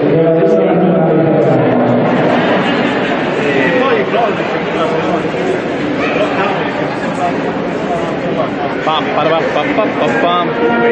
Pam, pam, pam, pam, pam, pam.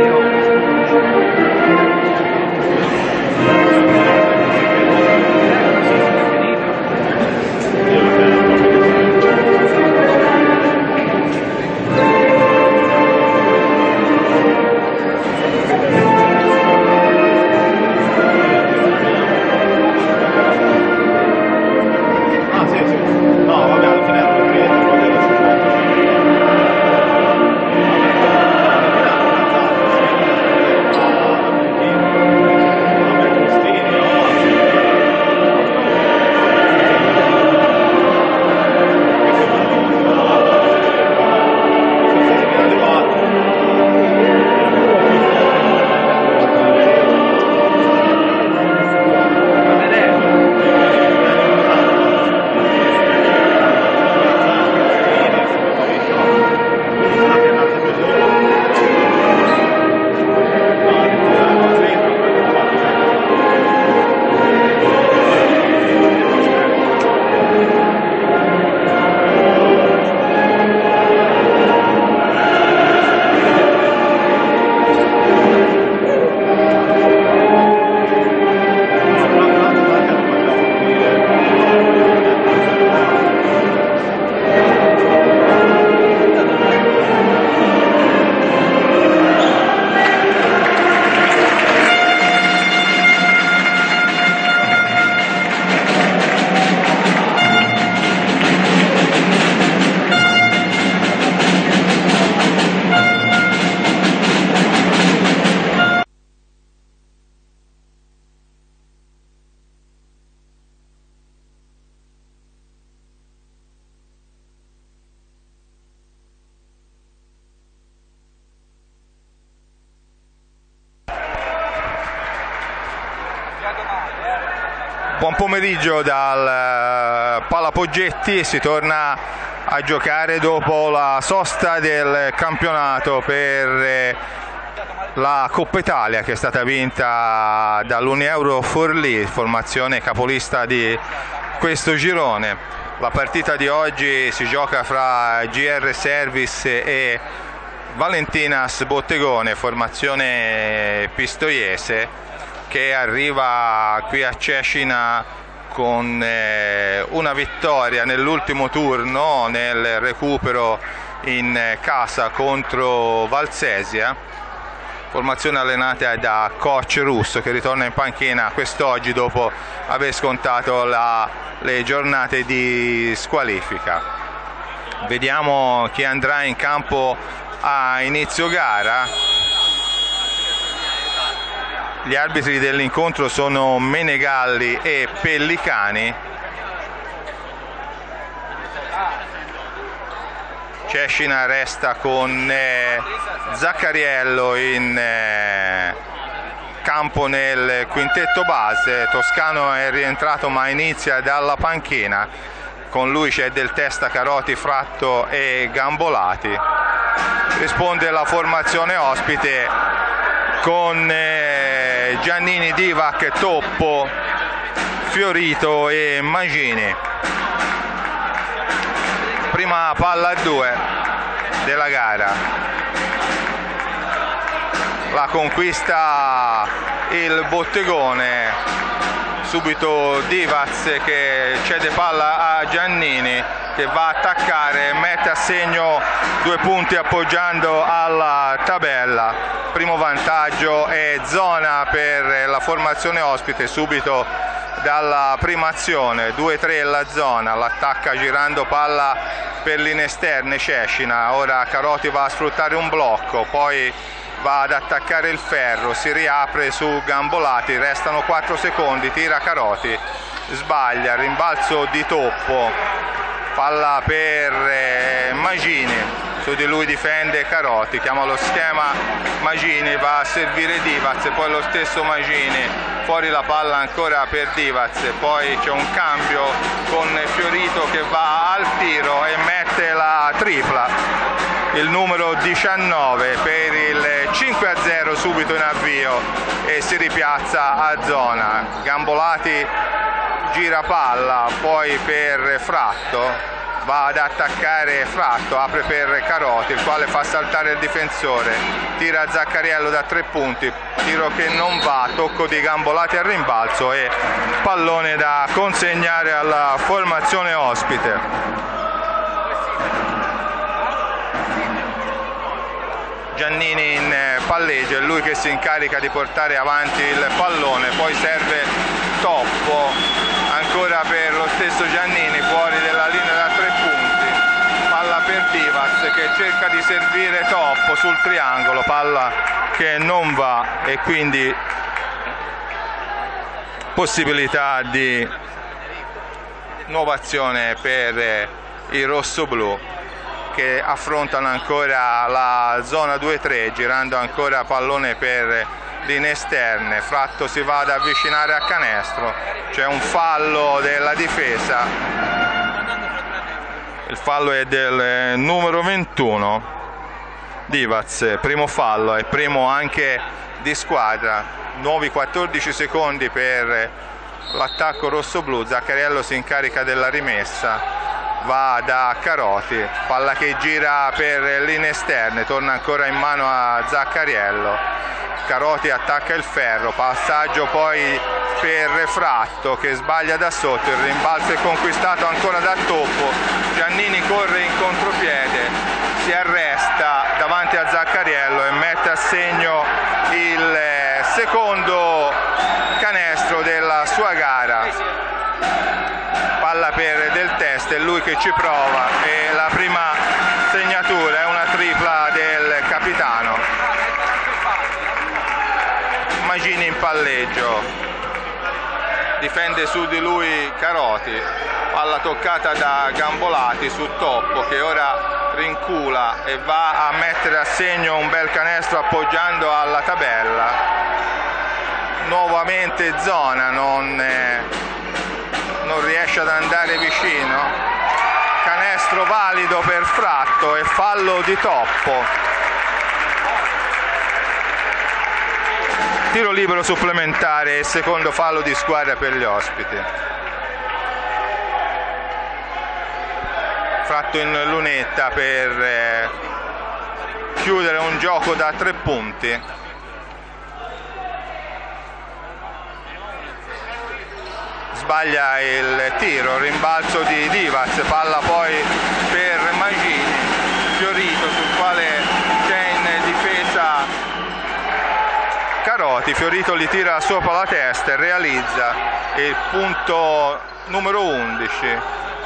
Buon pomeriggio dal Pala Poggetti, si torna a giocare dopo la sosta del campionato per la Coppa Italia che è stata vinta dall'Unieuro Forlì, formazione capolista di questo girone. La partita di oggi si gioca fra GR Service e Valentinas Bottegone, formazione pistoiese, che arriva qui a Cecina con una vittoria nell'ultimo turno nel recupero in casa contro Valsesia, formazione allenata da coach Russo che ritorna in panchina quest'oggi dopo aver scontato le giornate di squalifica. Vediamo chi andrà in campo a inizio gara. Gli arbitri dell'incontro sono Menegalli e Pellicani. Cecina resta con Zaccariello in campo nel quintetto base. Toscano è rientrato ma inizia dalla panchina. Con lui c'è Del Testa, Caroti, Fratto e Gambolati. Risponde la formazione ospite con Giannini, Divac, Toppo, Fiorito e Magini. Prima palla a 2 della gara. La conquista il Bottegone. Subito Divac che cede palla a Giannini che va a attaccare, mette a segno 2 punti appoggiando alla tabella. Primo vantaggio è zona per la formazione ospite subito dalla prima azione. 2-3 la zona, l'attacca girando palla per linee esterne Cecina. Ora Caroti va a sfruttare un blocco, poi va ad attaccare il ferro, si riapre su Gambolati, restano 4 secondi, tira Caroti, sbaglia, rimbalzo di Toppo, palla per Magini, su di lui difende Caroti, chiama lo schema Magini, va a servire Divac, poi lo stesso Magini, fuori la palla ancora per Divac, poi c'è un cambio con Fiorito che va al tiro e mette la tripla. il numero 19 per il 5-0 subito in avvio e si ripiazza a zona. Gambolati gira palla, poi per Fratto, va ad attaccare Fratto, apre per Caroti, il quale fa saltare il difensore, tira Zaccariello da 3 punti, tiro che non va, tocco di Gambolati al rimbalzo e pallone da consegnare alla formazione ospite. Giannini in palleggio, è lui che si incarica di portare avanti il pallone, poi serve Toppo, ancora per lo stesso Giannini, fuori della linea da 3 punti, palla per Divas che cerca di servire Toppo sul triangolo, palla che non va e quindi possibilità di nuova azione per i rossoblù che affrontano ancora la zona 2-3, girando ancora pallone per linee esterne. Fratto si va ad avvicinare a canestro, c'è un fallo della difesa, il fallo è del numero 21 Divaz, primo fallo e primo anche di squadra. Nuovi 14 secondi per l'attacco rossoblù. Zaccariello si incarica della rimessa, va da Caroti, palla che gira per linee esterne, torna ancora in mano a Zaccariello. Caroti attacca il ferro, passaggio poi per Fratto che sbaglia da sotto, il rimbalzo è conquistato ancora da Toppo. Giannini corre in contropiede, si arresta davanti a Zaccariello e mette a segno il secondo canestro della sua gara. Palla per Del Teste, è lui che ci prova e la prima segnatura è una tripla del capitano. Magini in palleggio, difende su di lui Caroti, palla toccata da Gambolati su Toppo che ora rincula e va a mettere a segno un bel canestro appoggiando alla tabella. Nuovamente zona, non riesce ad andare vicino, canestro valido per Fratto e fallo di Toppo. Tiro libero supplementare e secondo fallo di squadra per gli ospiti. Fratto in lunetta per chiudere un gioco da 3 punti. Sbaglia il tiro, rimbalzo di Divas, palla poi per Magini, Fiorito sul quale c'è in difesa Caroti, Fiorito gli tira sopra la testa e realizza il punto numero 11.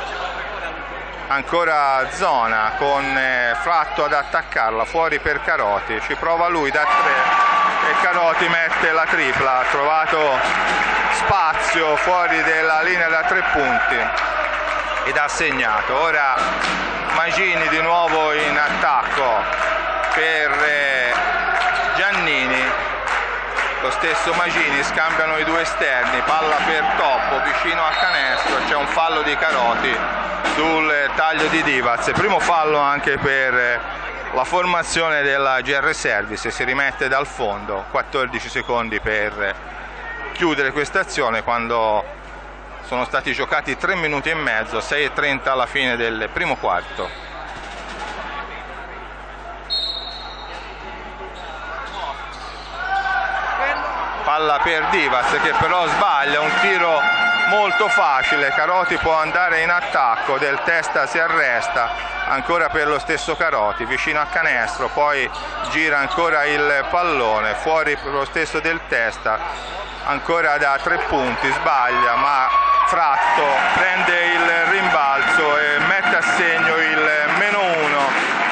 Ancora zona con Fratto ad attaccarla, fuori per Caroti, ci prova lui da 3 e Caroti mette la tripla, ha trovato spazio fuori della linea da 3 punti ed ha segnato. Ora Magini di nuovo in attacco per Giannini, lo stesso Magini, scambiano i due esterni, palla per Toppo vicino a canestro, c'è un fallo di Caroti sul taglio di Divaz, primo fallo anche per la formazione della GR Service, si rimette dal fondo. 14 secondi per chiudere questa azione quando sono stati giocati 3 minuti e mezzo, 6:30 alla fine del primo quarto. Palla per Divas che però sbaglia, un tiro molto facile. Caroti può andare in attacco, Del Testa si arresta, ancora per lo stesso Caroti, vicino a canestro, poi gira ancora il pallone, fuori per lo stesso Del Testa, ancora da 3 punti, sbaglia, ma Fratto prende il rimbalzo e mette a segno il -1.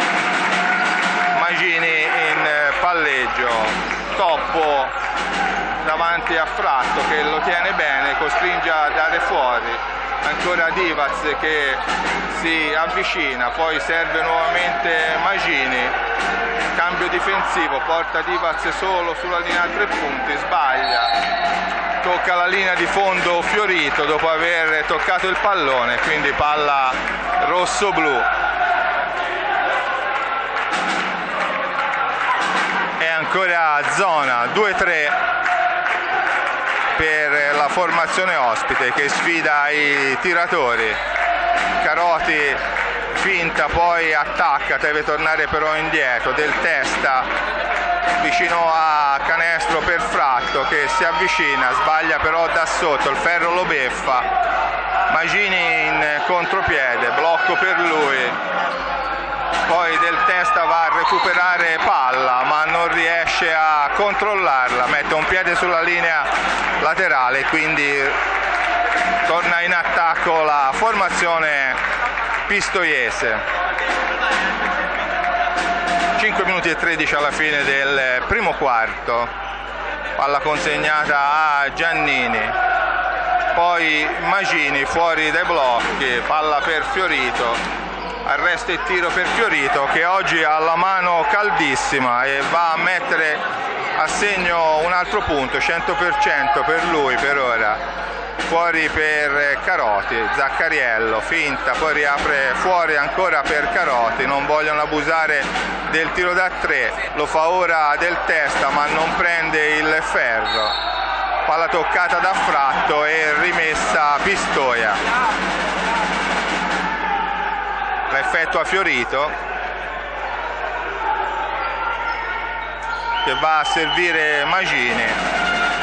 Magini in palleggio, Toppo davanti a Fratto che lo tiene bene, costringe a dare fuori, ancora Divaz che si avvicina, poi serve nuovamente Magini, cambio difensivo, porta Divaz solo sulla linea 3 punti, sbaglia, tocca la linea di fondo Fiorito dopo aver toccato il pallone, quindi palla rosso-blu. e ancora zona 2-3 per la formazione ospite che sfida i tiratori. Caroti finta, poi attacca, deve tornare però indietro. Del Testa vicino a canestro per Fratto che si avvicina, sbaglia però da sotto, il ferro lo beffa. Magini in contropiede, blocco per lui, poi Del Testa va a recuperare palla ma non riesce a controllarla, mette un piede sulla linea laterale, quindi torna in attacco la formazione pistoiese. 5 minuti e 13 alla fine del primo quarto, palla consegnata a Giannini, poi Magini fuori dai blocchi, palla per Fiorito, arresto e tiro per Fiorito che oggi ha la mano caldissima e va a mettere a segno un altro punto, 100% per lui per ora. Fuori per Caroti, Zaccariello finta, poi riapre fuori ancora per Caroti, non vogliono abusare del tiro da 3, lo fa ora Del Testa ma non prende il ferro, palla toccata da Fratto e rimessa Pistoia, la effettua Fiorito che va a servire Magini.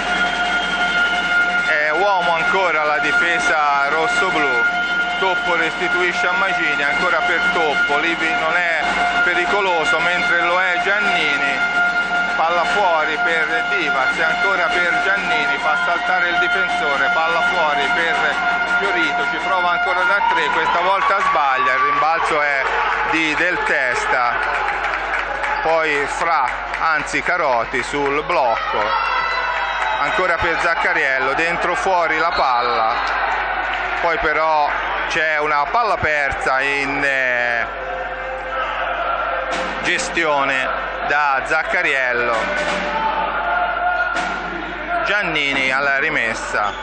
Uomo ancora la difesa rosso-blu, Toppo restituisce a Magini, ancora per Toppo, lì non è pericoloso mentre lo è Giannini, palla fuori per Divac, ancora per Giannini, fa saltare il difensore, palla fuori per Fiorito, ci prova ancora da 3, questa volta sbaglia, il rimbalzo è di Del Testa, poi Caroti sul blocco. Ancora per Zaccariello, dentro fuori la palla, poi però c'è una palla persa in gestione da Zaccariello. Giannini alla rimessa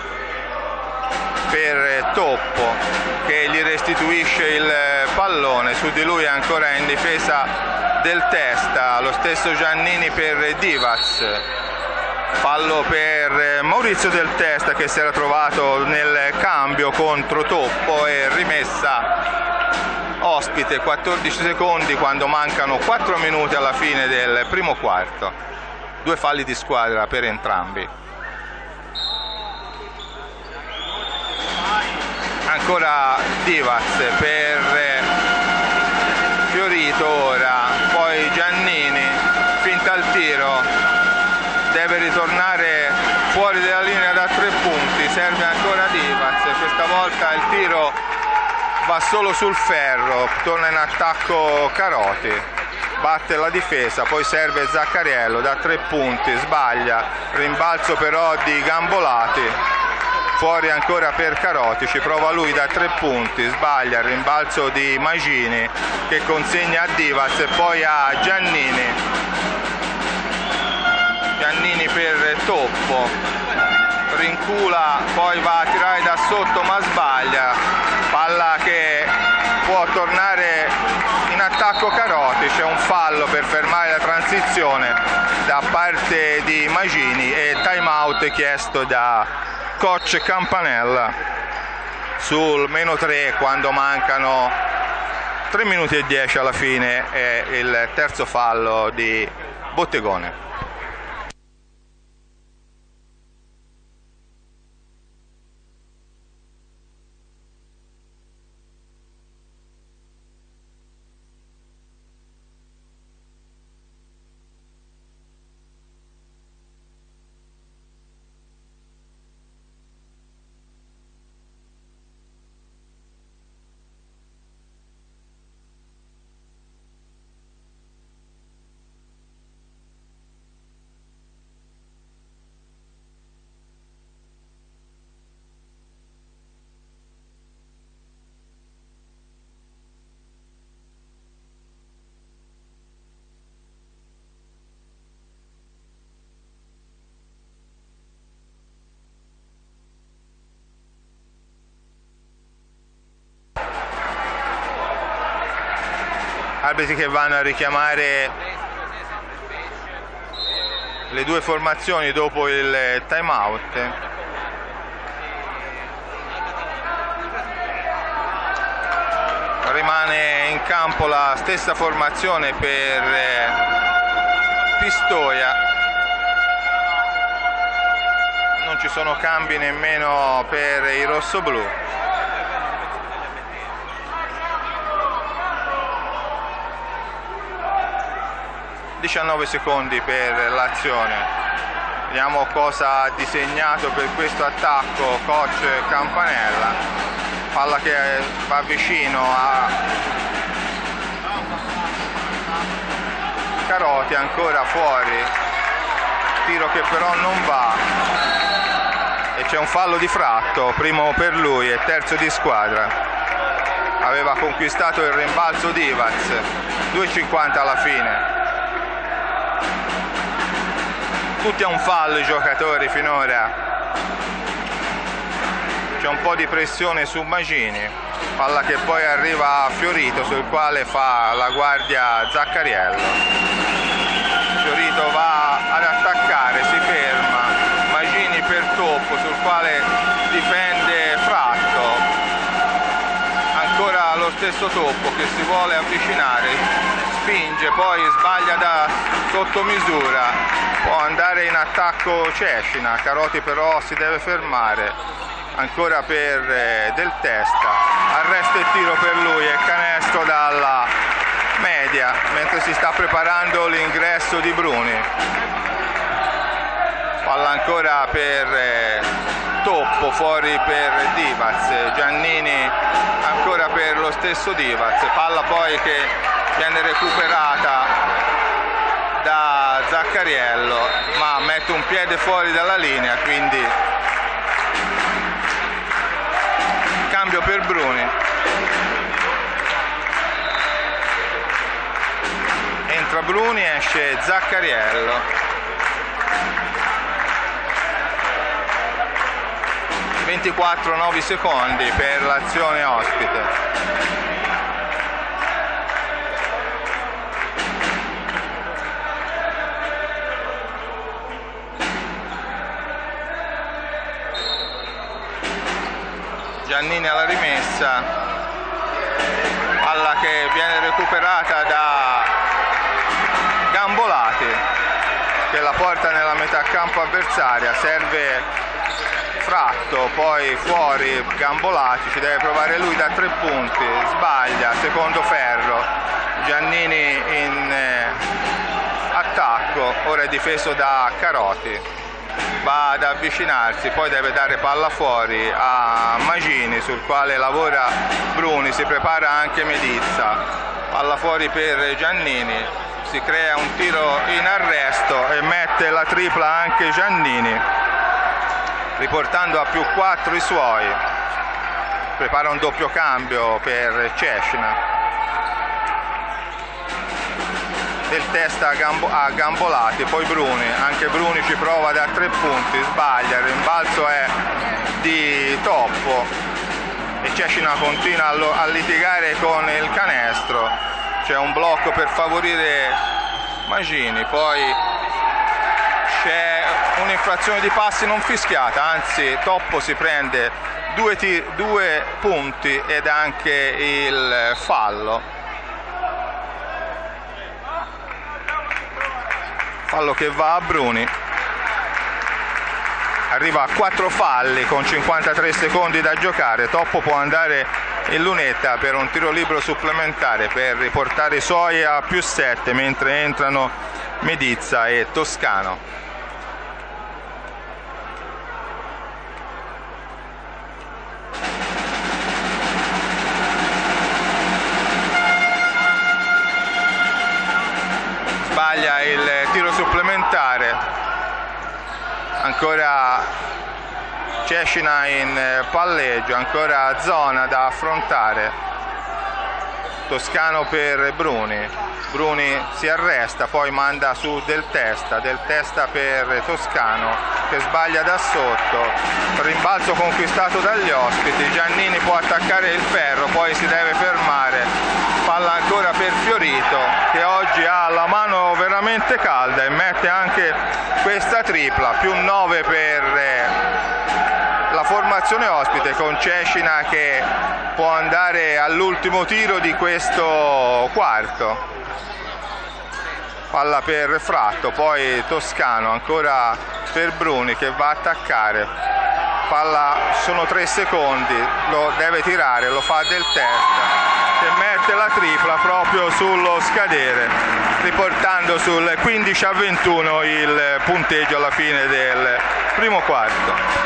per Toppo che gli restituisce il pallone, su di lui ancora in difesa Del Testa, lo stesso Giannini per Divac. Fallo per Maurizio Del Testa che si era trovato nel cambio contro Toppo e rimessa ospite, 14 secondi quando mancano 4 minuti alla fine del primo quarto. 2 falli di squadra per entrambi. Ancora Divac per Fiorito ora, poi Giannini finta il tiro, deve ritornare fuori dalla linea da 3 punti, serve ancora Divac, questa volta il tiro va solo sul ferro, torna in attacco Caroti, batte la difesa, poi serve Zaccariello da 3 punti, sbaglia, rimbalzo però di Gambolati, fuori ancora per Caroti, ci prova lui da 3 punti, sbaglia, rimbalzo di Magini che consegna a Divac e poi a Giannini. Giannini per Toppo, rincula, poi va a tirare da sotto ma sbaglia, palla che può tornare in attacco Caroti, c'è un fallo per fermare la transizione da parte di Magini e time out chiesto da coach Campanella sul -3 quando mancano 3 minuti e 10 alla fine è il terzo fallo di Bottegone. Arbitri che vanno a richiamare le due formazioni dopo il time out. Rimane in campo la stessa formazione per Pistoia, non ci sono cambi nemmeno per i rossoblù. (19 secondi per l'azione). Vediamo cosa ha disegnato per questo attacco coach Campanella. Palla che va vicino a Caroti, ancora fuori, tiro che però non va, e c'è un fallo di Fratto, primo per lui e terzo di squadra. Aveva conquistato il rimbalzo Divac, 2,50 alla fine. Tutti a un fallo i giocatori finora. C'è un po' di pressione su Magini, palla che poi arriva a Fiorito, sul quale fa la guardia Zaccariello. Fiorito va ad attaccare, si ferma, Magini per Toppo, sul quale difende Fratto. Ancora lo stesso Toppo che si vuole avvicinare, spinge, poi sbaglia da sotto misura, può andare in attacco Cescina, Caroti però si deve fermare. Ancora per Del Testa, arresto e tiro per lui e canestro dalla media, mentre si sta preparando l'ingresso di Bruni. Palla ancora per Toppo, fuori per Divac, Giannini ancora per lo stesso Divac, palla poi che viene recuperata da Zaccariello, ma mette un piede fuori dalla linea, quindi cambio per Bruni. Entra Bruni, esce Zaccariello. 24-9 secondi per l'azione ospite. Giannini alla rimessa, palla che viene recuperata da Gambolati che la porta nella metà campo avversaria, serve Fratto, poi fuori Gambolati, ci deve provare lui da 3 punti, sbaglia, secondo ferro, Giannini in attacco, ora è difeso da Caroti. Va ad avvicinarsi, poi deve dare palla fuori a Magini, sul quale lavora Bruni, si prepara anche Medizza, palla fuori per Giannini, si crea un tiro in arresto e mette la tripla anche Giannini, riportando a +4 i suoi. Prepara un doppio cambio per Cescina. Del Testa a Gambolati, poi Bruni, anche Bruni ci prova da 3 punti, sbaglia, il rimbalzo è di Toppo e Cescina continua a litigare con il canestro, c'è un blocco per favorire Magini, poi c'è un'infrazione di passi non fischiata, anzi Toppo si prende 2 punti ed anche il fallo. Fallo che va a Bruni, arriva a 4 falli con 53 secondi da giocare. Toppo può andare in lunetta per un tiro libero supplementare per riportare i suoi a +7, mentre entrano Medizza e Toscano. Sbaglia il tiro supplementare, ancora Cescina in palleggio, ancora zona da affrontare. Toscano per Bruni. Bruni si arresta, poi manda su Del Testa per Toscano che sbaglia da sotto, rimbalzo conquistato dagli ospiti, Giannini può attaccare il ferro, poi si deve fermare, palla ancora per Fiorito che oggi ha la mano veramente calda e mette anche questa tripla, più 9 per la formazione ospite, con Cecina che può andare all'ultimo tiro di questo quarto. Palla per Fratto, poi Toscano ancora per Bruni che va a attaccare, palla, sono 3 secondi, lo deve tirare, lo fa Del Testa che mette la tripla proprio sullo scadere, riportando sul 15-21 il punteggio alla fine del primo quarto.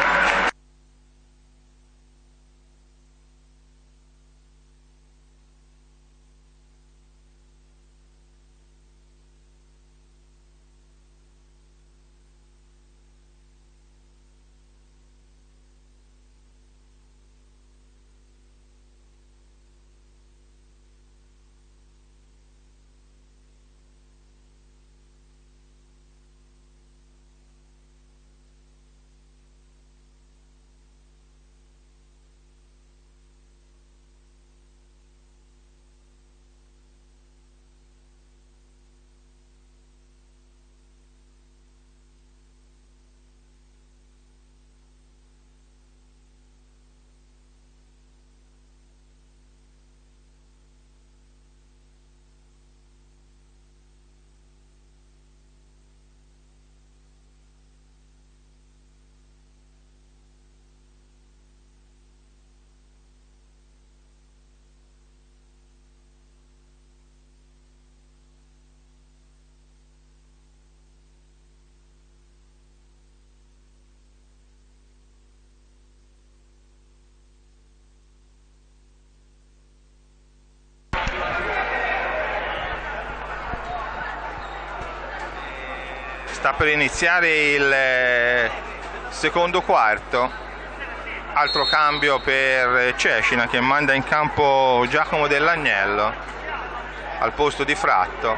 Sta per iniziare il secondo quarto, altro cambio per Cecina che manda in campo Giacomo Dell'Agnello al posto di Fratto.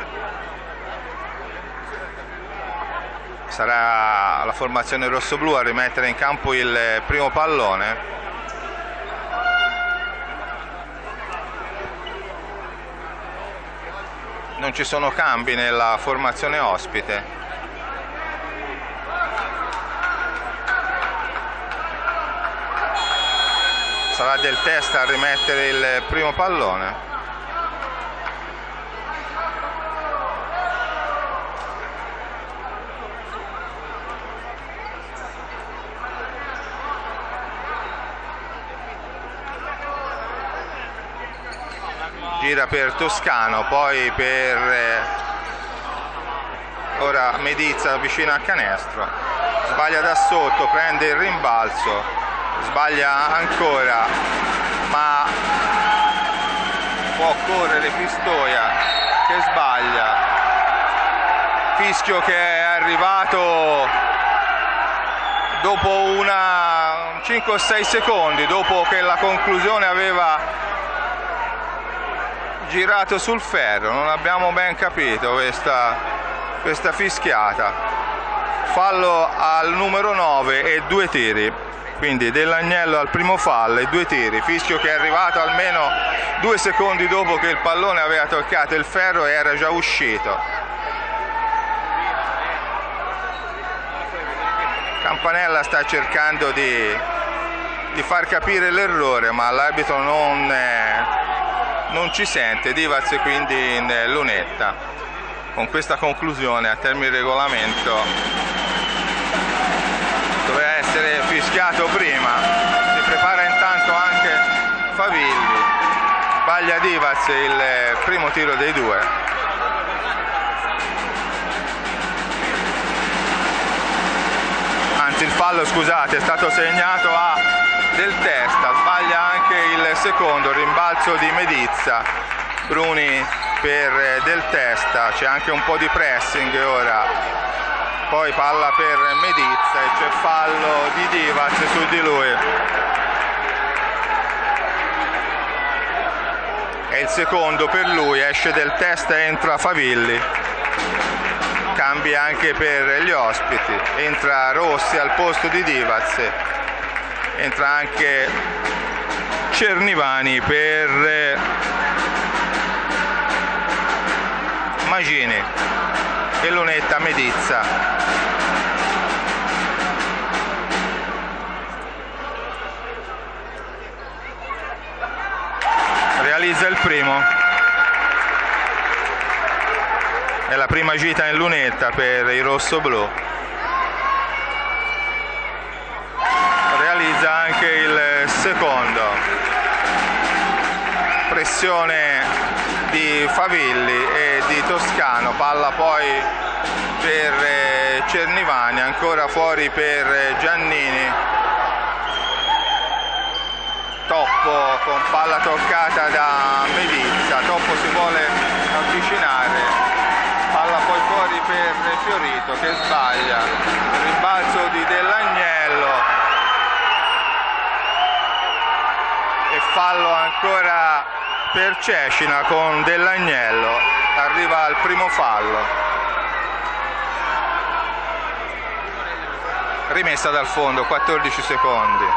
Sarà la formazione rossoblù a rimettere in campo il primo pallone. Non ci sono cambi nella formazione ospite. Sarà Del Testa a rimettere il primo pallone. Gira per Toscano, poi per ora Medizza vicino al canestro, sbaglia da sotto, prende il rimbalzo, sbaglia ancora, ma può correre Pistoia che sbaglia, fischio che è arrivato dopo 5 o 6 secondi dopo che la conclusione aveva girato sul ferro. Non abbiamo ben capito questa fischiata. Fallo al numero 9 e 2 tiri, quindi Dell'Agnello al primo fallo e 2 tiri, fischio che è arrivato almeno 2 secondi dopo che il pallone aveva toccato il ferro e era già uscito. Campanella sta cercando di far capire l'errore, ma l'arbitro non ci sente. Divac quindi in lunetta. Con questa conclusione a termine di regolamento doveva essere fischiato prima. Si prepara intanto anche Favilli, sbaglia Divac il primo tiro dei due. Anzi, il fallo, scusate, è stato segnato a Del Testa, sbaglia anche il secondo, rimbalzo di Medizza. Bruni per Del Testa, c'è anche un po' di pressing ora, poi palla per Medizza e c'è fallo di Divac su di lui. È il secondo per lui, esce del test e entra Favilli. Cambia anche per gli ospiti, entra Rossi al posto di Divac, entra anche Cernivani per Magini e Lunetta Medizza. Realizza il primo, è la prima gita in lunetta per i rossoblù. Realizza anche il secondo, pressione di Favilli e di Toscano, palla poi per Cernivani, ancora fuori per Giannini. Toppo con palla toccata da Medizza, Toppo si vuole avvicinare, palla poi fuori per Fiorito che sbaglia, rimbalzo di Dell'Agnello e fallo ancora per Cecina con Dell'Agnello, arriva al primo fallo. Rimessa dal fondo, 14 secondi.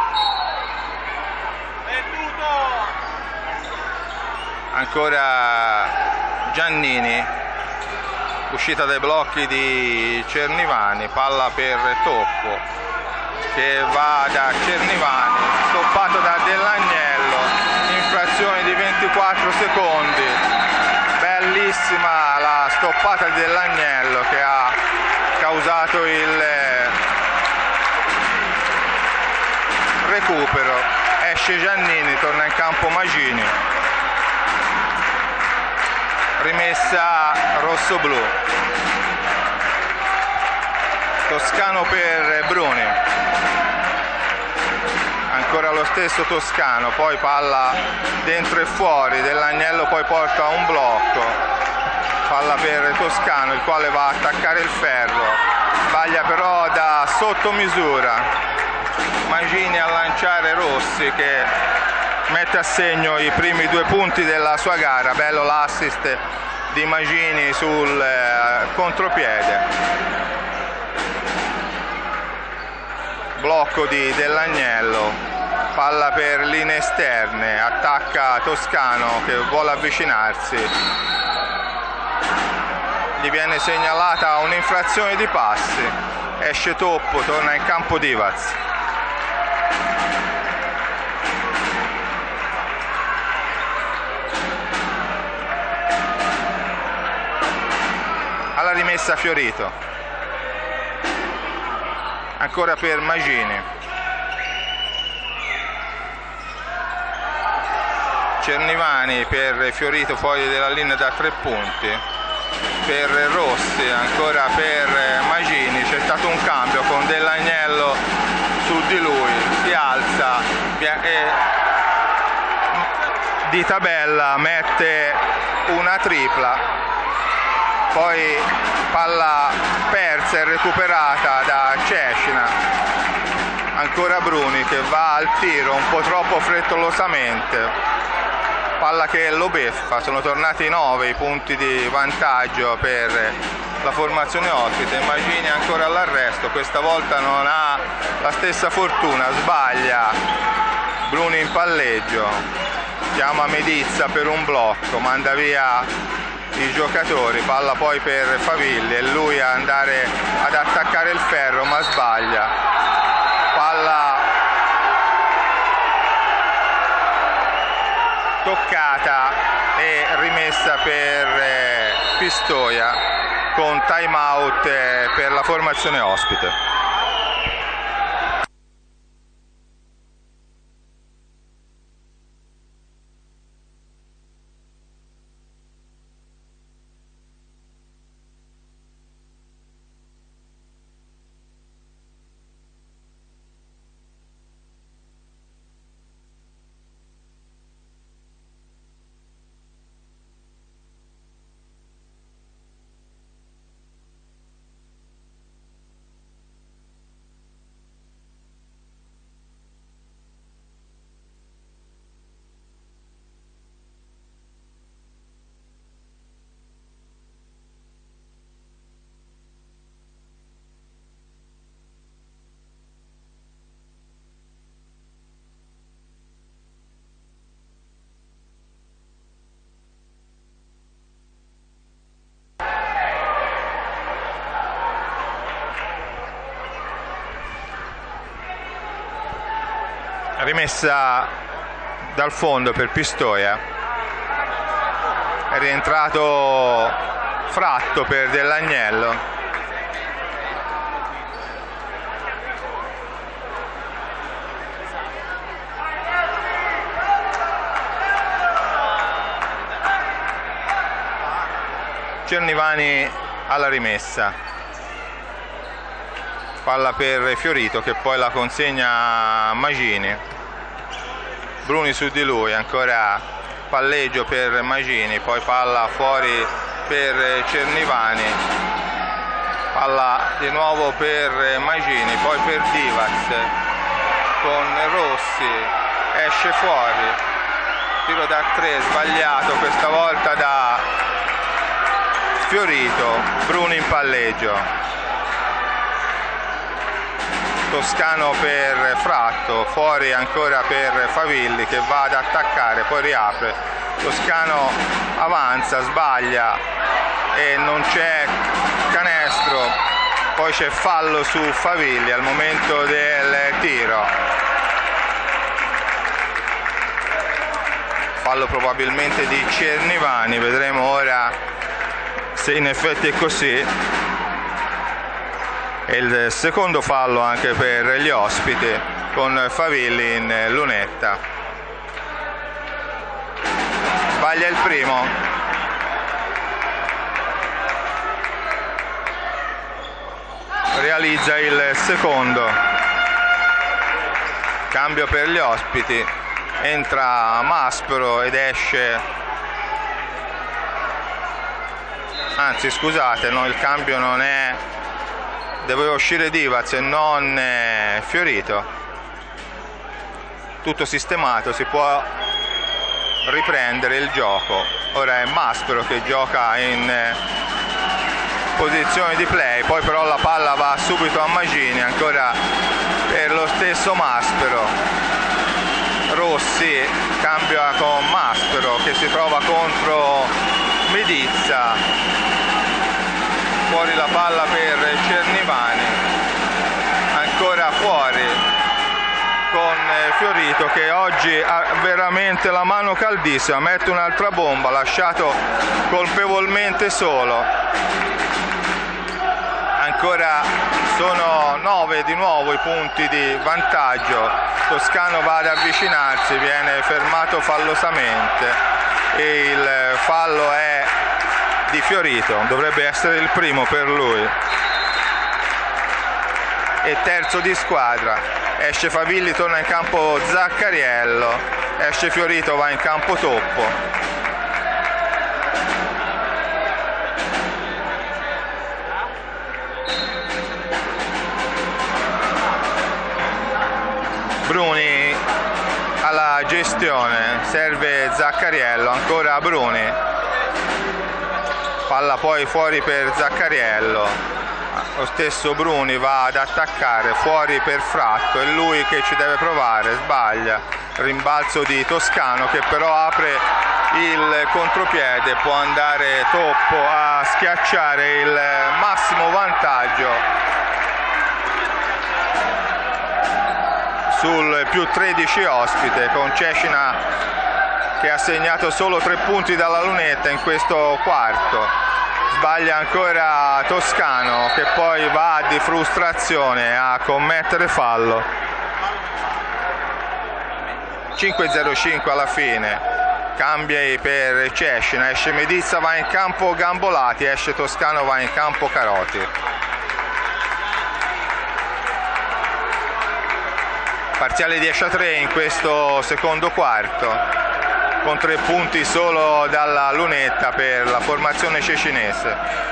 Ancora Giannini, uscita dai blocchi di Cernivani, palla per Toppo che va da Cernivani, stoppato da Dell'Agnello, infrazione di 24 secondi, bellissima la stoppata di Dell'Agnello che ha causato il recupero. Esce Giannini, torna in campo Magini. Rimessa rossoblù. Toscano per Bruni. Ancora lo stesso Toscano, poi palla dentro e fuori, Dell'Agnello poi porta un blocco. Palla per Toscano, il quale va a attaccare il ferro. Sbaglia però da sotto misura. Magini a lanciare Rossi che mette a segno i primi 2 punti della sua gara. Bello l'assist di Magini sul contropiede. Blocco di Dell'Agnello, palla per linee esterne, attacca Toscano che vuole avvicinarsi. Gli viene segnalata un'infrazione di passi. Esce Toppo, torna in campo Divac. Alla rimessa Fiorito, ancora per Magini. Cernivani per Fiorito fuori dalla linea da 3 punti, per Rossi, ancora per Magini. C'è stato un cambio con Dell'Agnello su di lui, si alza e Di Tabella mette una tripla. Poi palla persa e recuperata da Cecina, ancora Bruni che va al tiro un po' troppo frettolosamente, palla che lo beffa. Sono tornati 9 i punti di vantaggio per la formazione ospite. Magini ancora all'arresto, questa volta non ha la stessa fortuna, sbaglia. Bruni in palleggio, chiama Medizza per un blocco, manda via i giocatori, palla poi per Favilli e lui a andare ad attaccare il ferro ma sbaglia. Palla toccata e rimessa per Pistoia con time out per la formazione ospite. rimessa dal fondo per Pistoia, è rientrato Fratto per Dell'Agnello. Cernivani alla rimessa, palla per Fiorito che poi la consegna a Magini. Bruni su di lui, ancora palleggio per Magini, poi palla fuori per Cernivani, palla di nuovo per Magini, poi per Divac con Rossi, esce fuori, tiro da 3 sbagliato questa volta da Fiorito. Bruni in palleggio, Toscano per Fratto, fuori ancora per Favilli che va ad attaccare, poi riapre, Toscano avanza, sbaglia e non c'è canestro, poi c'è fallo su Favilli al momento del tiro, fallo probabilmente di Cernivani, vedremo ora se in effetti è così. E il secondo fallo anche per gli ospiti con Favilli in lunetta. Sbaglia il primo, realizza il secondo. Cambio per gli ospiti, entra Maspero ed esce, anzi scusate, no, il cambio non è, doveva uscire Divac e non Fiorito. Tutto sistemato, si può riprendere il gioco. Ora è Maspero che gioca in posizione di play, poi però la palla va subito a Magini, ancora per lo stesso Maspero. Rossi cambia con Maspero che si trova contro Medizza, fuori la palla per Cernivani, ancora fuori con Fiorito che oggi ha veramente la mano caldissima, mette un'altra bomba, lasciato colpevolmente solo. Ancora sono 9 di nuovo i punti di vantaggio, Toscano va ad avvicinarsi, viene fermato fallosamente e il fallo è di Fiorito, dovrebbe essere il primo per lui. E terzo di squadra, esce Favilli, torna in campo Zaccariello, esce Fiorito, va in campo Toppo. Bruni alla gestione, serve Zaccariello, ancora Bruni, palla poi fuori per Zaccariello, lo stesso Bruni va ad attaccare, fuori per Fratto, è lui che ci deve provare, sbaglia, rimbalzo di Toscano che però apre il contropiede, può andare Toppo a schiacciare il massimo vantaggio sul più 13 ospite, con Cecina che ha segnato solo 3 punti dalla lunetta in questo quarto. Sbaglia ancora Toscano che poi va di frustrazione a commettere fallo. 5-0-5 alla fine, cambia per Cecina, esce Medizza, va in campo Gambolati, esce Toscano, va in campo Caroti. Parziale 10-3 in questo secondo quarto, con 3 punti solo dalla lunetta per la formazione cecinese.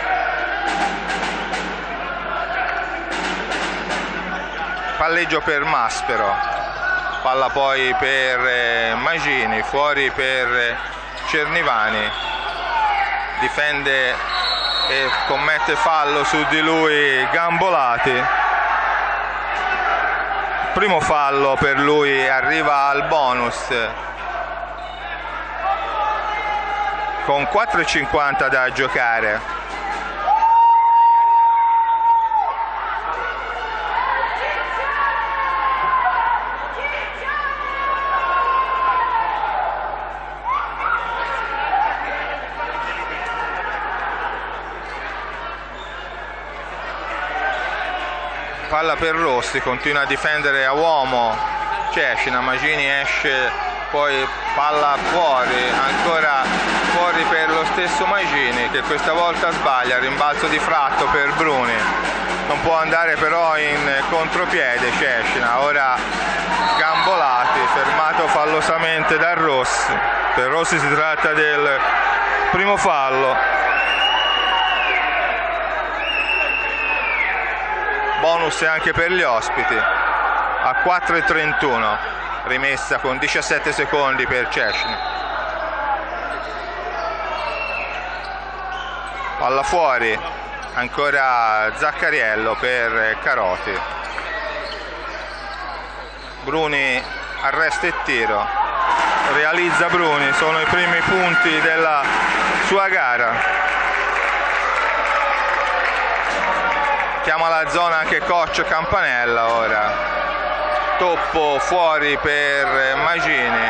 Palleggio per Maspero, palla poi per Magini, fuori per Cernivani, difende e commette fallo su di lui Gambolati. Primo fallo per lui, arriva al bonus con 4,50 da giocare. palla per Rossi, continua a difendere a uomo Cecina, Magini esce, poi palla fuori, ancora fuori per lo stesso Magini che questa volta sbaglia, rimbalzo di Fratto per Bruni, non può andare però in contropiede Cecina, ora Gambolati, fermato fallosamente da Rossi. Per Rossi si tratta del primo fallo. Bonus anche per gli ospiti a 4:31, rimessa con 17 secondi per Cecina. Palla fuori, ancora Zaccariello per Caroti. Bruni arresta e tiro, realizza Bruni, sono i primi punti della sua gara. Chiama la zona anche coach Campanella ora. Toppo fuori per Magini.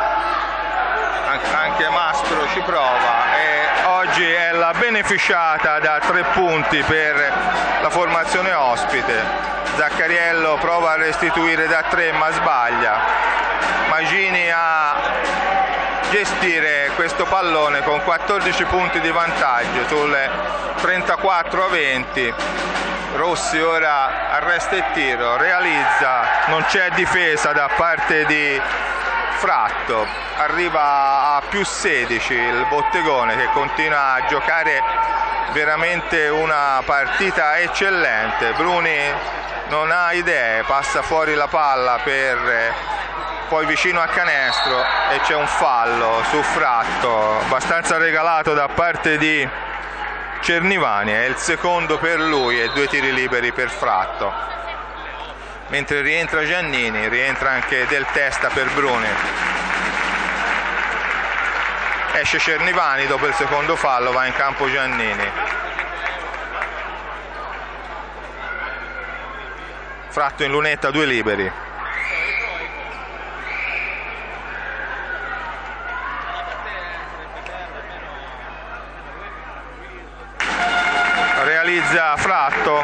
Anche Mastro ci prova e oggi è la beneficiata da 3 punti per la formazione ospite. Zaccariello prova a restituire da 3 ma sbaglia. Magini a gestire questo pallone con 14 punti di vantaggio sulle 34-20. Rossi ora arresta il tiro, realizza, non c'è difesa da parte di Fratto, arriva a +16 il Bottegone che continua a giocare veramente una partita eccellente. Bruni non ha idee, passa fuori la palla per poi vicino a canestro e c'è un fallo su Fratto, abbastanza regalato da parte di Cernivani, è il secondo per lui e 2 tiri liberi per Fratto. Mentre rientra Giannini, rientra anche Del Testa per Bruni. Esce Cernivani dopo il secondo fallo, va in campo Giannini. Fratto in lunetta, 2 liberi. Realizza Fratto,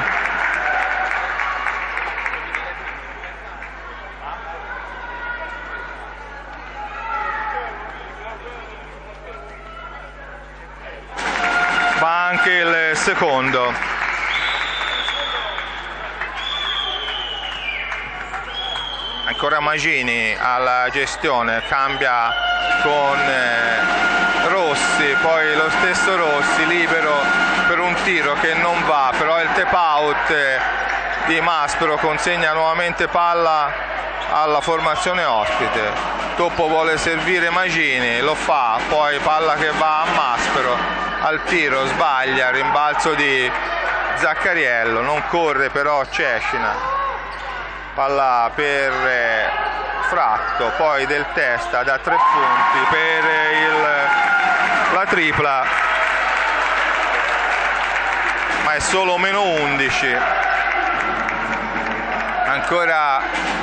va anche il secondo. Ancora Magini alla gestione, cambia con Rossi, poi lo stesso Rossi libero per un tiro che non va, però il tap out di Maspero consegna nuovamente palla alla formazione ospite. Toppo vuole servire Magini, lo fa, poi palla che va a Maspero, al tiro sbaglia, rimbalzo di Zaccariello, non corre però Cecina, palla per Fratto, poi Del Testa da 3 punti per la tripla, ma è solo -11. Ancora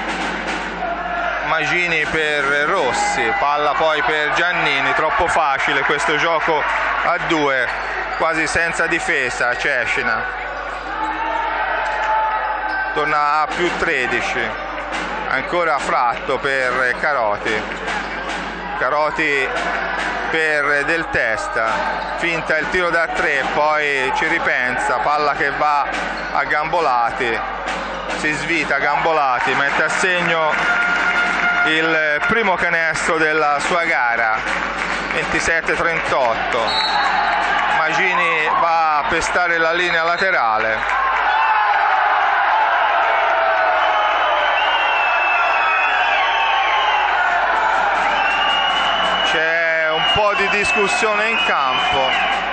Magini per Rossi, palla poi per Giannini, troppo facile questo gioco a 2, quasi senza difesa Cecina, torna a +13. Ancora Fratto per Caroti, Caroti per Del Testa, finta il tiro da 3, poi ci ripensa, palla che va a Gambolati, si svita Gambolati, mette a segno il primo canestro della sua gara, 27-38. Magini va a pestare la linea laterale. C'è un po' di discussione in campo.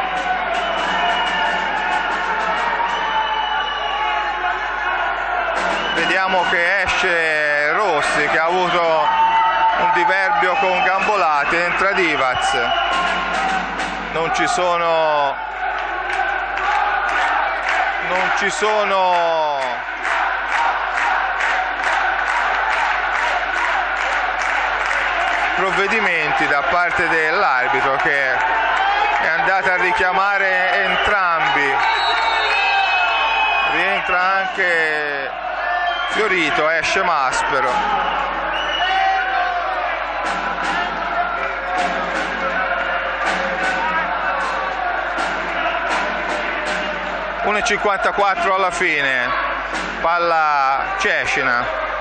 Vediamo che esce Rossi, che ha avuto un diverbio con Gambolati, entra Divac. Non ci sono provvedimenti da parte dell'arbitro, che è andata a richiamare entrambi. Rientra anche Fiorito, esce Maspero. 1:54 alla fine, palla Cecina,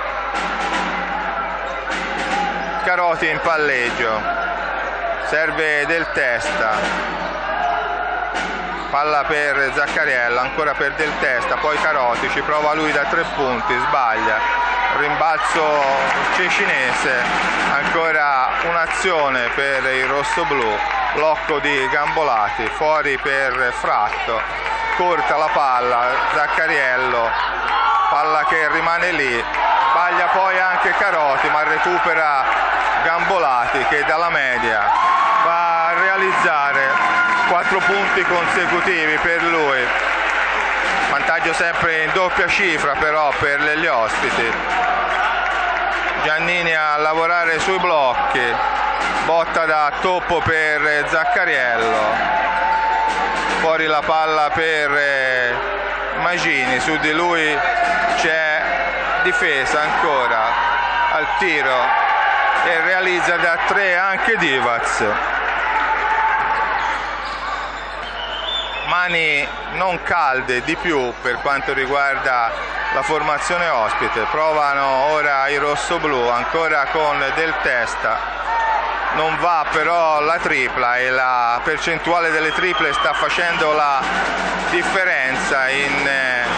Caroti in palleggio, serve Del Testa, palla per Zaccariello, ancora per Del Testa, poi Caroti, ci prova lui da 3 punti, sbaglia, rimbalzo cecinese, ancora un'azione per il rossoblu, blocco di Gambolati, fuori per Fratto, corta la palla, Zaccariello, palla che rimane lì, sbaglia poi anche Caroti, ma recupera Gambolati che dalla media va a realizzare 4 punti consecutivi per lui. Vantaggio sempre in doppia cifra però per gli ospiti. Giannini a lavorare sui blocchi, botta da toppo per Zaccariello, fuori la palla per Magini, su di lui c'è difesa ancora, al tiro e realizza da 3 anche Divac. Mani non calde di più per quanto riguarda la formazione ospite, provano ora i rossoblu ancora con Del Testa, non va però la tripla e la percentuale delle triple sta facendo la differenza in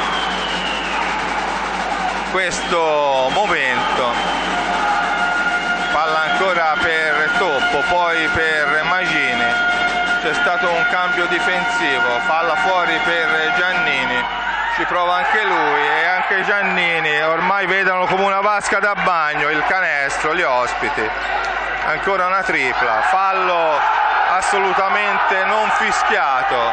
questo momento. Palla ancora per Toppo, poi per Magini, c'è stato un cambio difensivo, palla fuori per Giannini, ci prova anche lui e anche Giannini, ormai vedono come una vasca da bagno il canestro gli ospiti. Ancora una tripla, fallo assolutamente non fischiato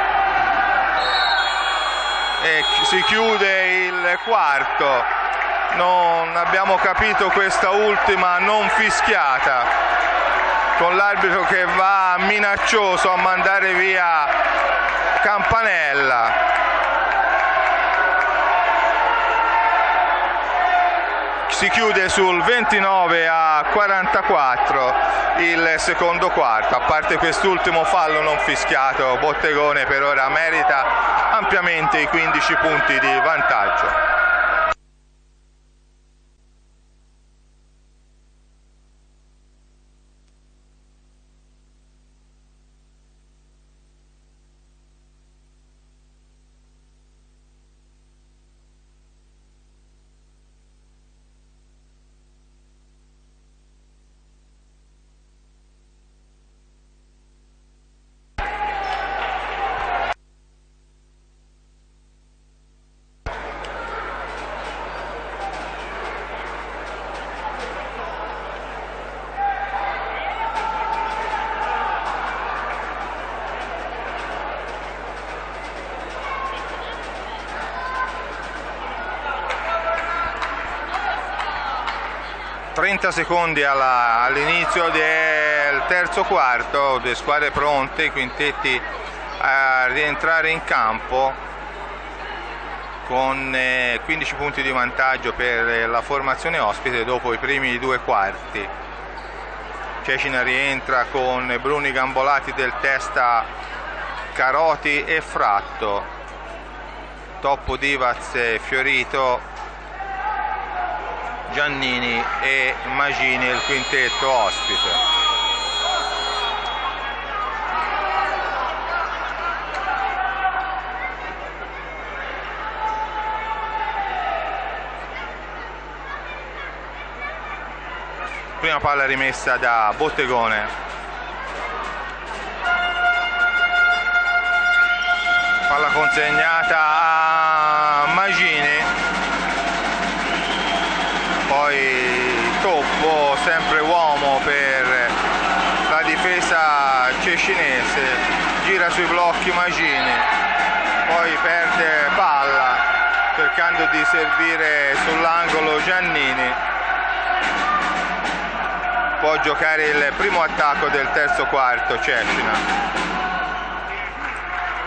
e si chiude il quarto. Non abbiamo capito questa ultima non fischiata, con l'arbitro che va minaccioso a mandare via Campanella. Si chiude sul 29-44 il secondo quarto, a parte quest'ultimo fallo non fischiato, Bottegone per ora merita ampiamente i 15 punti di vantaggio. Secondi all'inizio del terzo quarto, 2 squadre pronte, i quintetti a rientrare in campo con 15 punti di vantaggio per la formazione ospite dopo i primi 2 quarti. Cecina rientra con Bruni, Gambolati, Del Testa, Caroti e Fratto, Toppo, Divac, Fiorito, Giannini e Magini il quintetto ospite. Prima palla rimessa da Bottegone, palla consegnata a Magini, poi Toppo, sempre uomo per la difesa cecinese, gira sui blocchi Magini, poi perde palla cercando di servire sull'angolo Giannini. Può giocare il primo attacco del terzo quarto Cecina.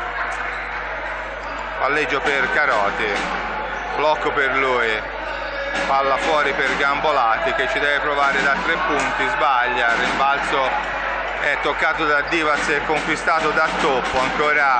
Palleggio per Caroti, blocco per lui, palla fuori per Gambolati che ci deve provare da 3 punti, sbaglia, il rimbalzo è toccato da Divac e conquistato da Toppo, ancora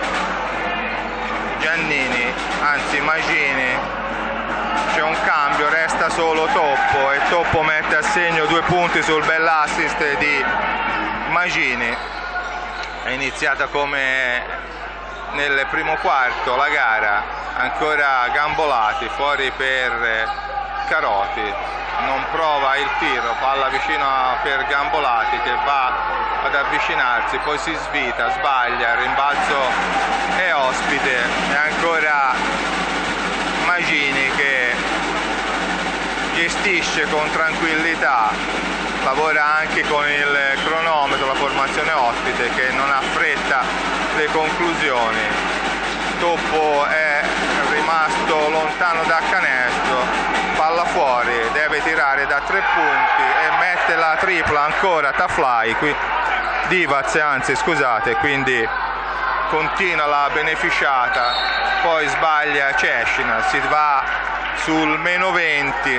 Giannini, anzi Magini, c'è un cambio, resta solo Toppo e Toppo mette a segno 2 punti sul bell'assist di Magini. È iniziata come nel primo quarto la gara, ancora Gambolati fuori per Caroti, non prova il tiro, palla vicino per Gambolati che va ad avvicinarsi, poi si svita, sbaglia, il rimbalzo è ospite e ancora Magini che gestisce con tranquillità, lavora anche con il cronometro, la formazione ospite che non affretta le conclusioni. Toppo è rimasto lontano da canestro, palla fuori, deve tirare da 3 punti e mette la tripla ancora Taflai, qui Divac, anzi scusate, quindi continua la beneficiata, poi sbaglia Cescina, si va sul meno 20.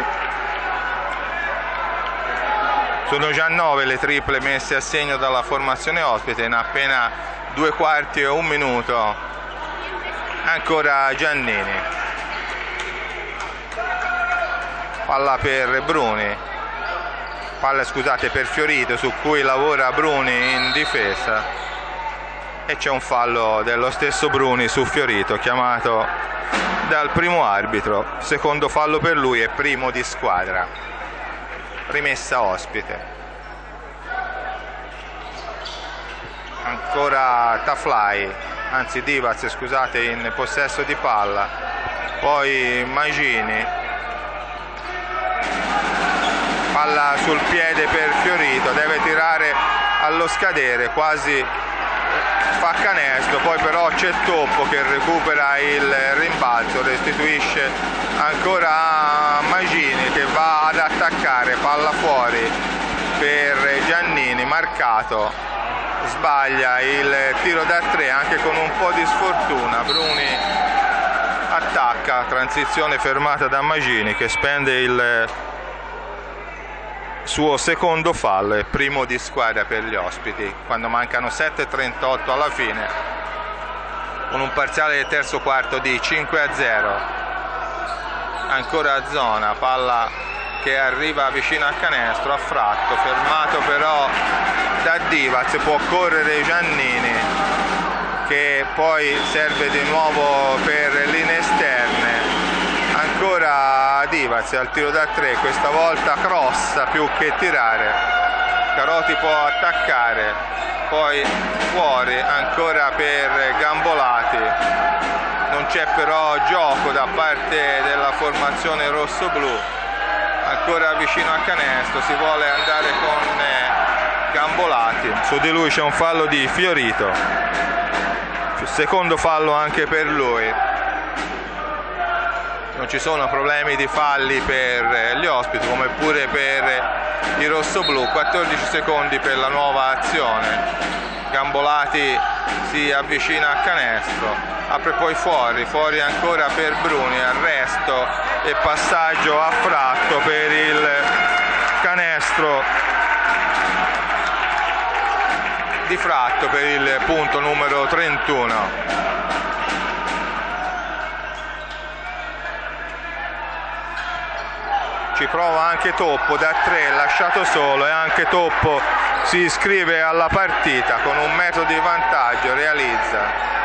Sono già 9 le triple messe a segno dalla formazione ospite in appena 2 quarti e 1 minuto. Ancora Giannini, palla per Bruni, palla scusate per Fiorito su cui lavora Bruni in difesa e c'è un fallo dello stesso Bruni su Fiorito chiamato dal primo arbitro, secondo fallo per lui e primo di squadra, rimessa ospite. Ancora Taflai, anzi Divac scusate, in possesso di palla, poi Magini, palla sul piede per Fiorito, deve tirare allo scadere, quasi fa canestro, poi però c'è Toppo che recupera il rimbalzo, restituisce ancora a Magini che va ad attaccare, palla fuori per Giannini, marcato, sbaglia il tiro da 3 anche con un po' di sfortuna. Bruni attacca, transizione fermata da Magini che spende il suo secondo fallo e primo di squadra per gli ospiti quando mancano 7:38 alla fine, con un parziale del terzo quarto di 5-0. Ancora a zona, palla che arriva vicino al canestro, a Fratto, fermato però da Divac, può correre Giannini che poi serve di nuovo per linee esterne, ancora Divac al tiro da 3, questa volta crossa più che tirare, Caroti può attaccare, poi fuori ancora per Gambolati, non c'è però gioco da parte della formazione rosso-blu, ancora vicino al canestro, si vuole andare con Gambolati, su di lui c'è un fallo di Fiorito, secondo fallo anche per lui. Non ci sono problemi di falli per gli ospiti come pure per i rossoblù. 14 secondi per la nuova azione, Gambolati si avvicina al canestro, apre poi fuori ancora per Bruni, arresto e passaggio a Fratto per il canestro di Fratto per il punto numero 31. Ci prova anche Toppo da 3, lasciato solo, e anche Toppo si iscrive alla partita con un metro di vantaggio, realizza.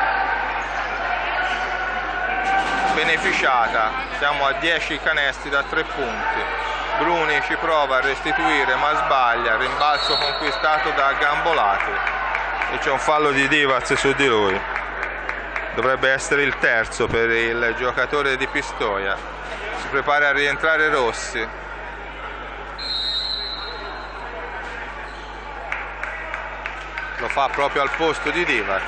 Beneficiata, siamo a 10 canestri da 3 punti. Bruni ci prova a restituire ma sbaglia, rimbalzo conquistato da Gambolati e c'è un fallo di Divac su di lui, dovrebbe essere il terzo per il giocatore di Pistoia. Si prepara a rientrare Rossi, lo fa proprio al posto di Divac.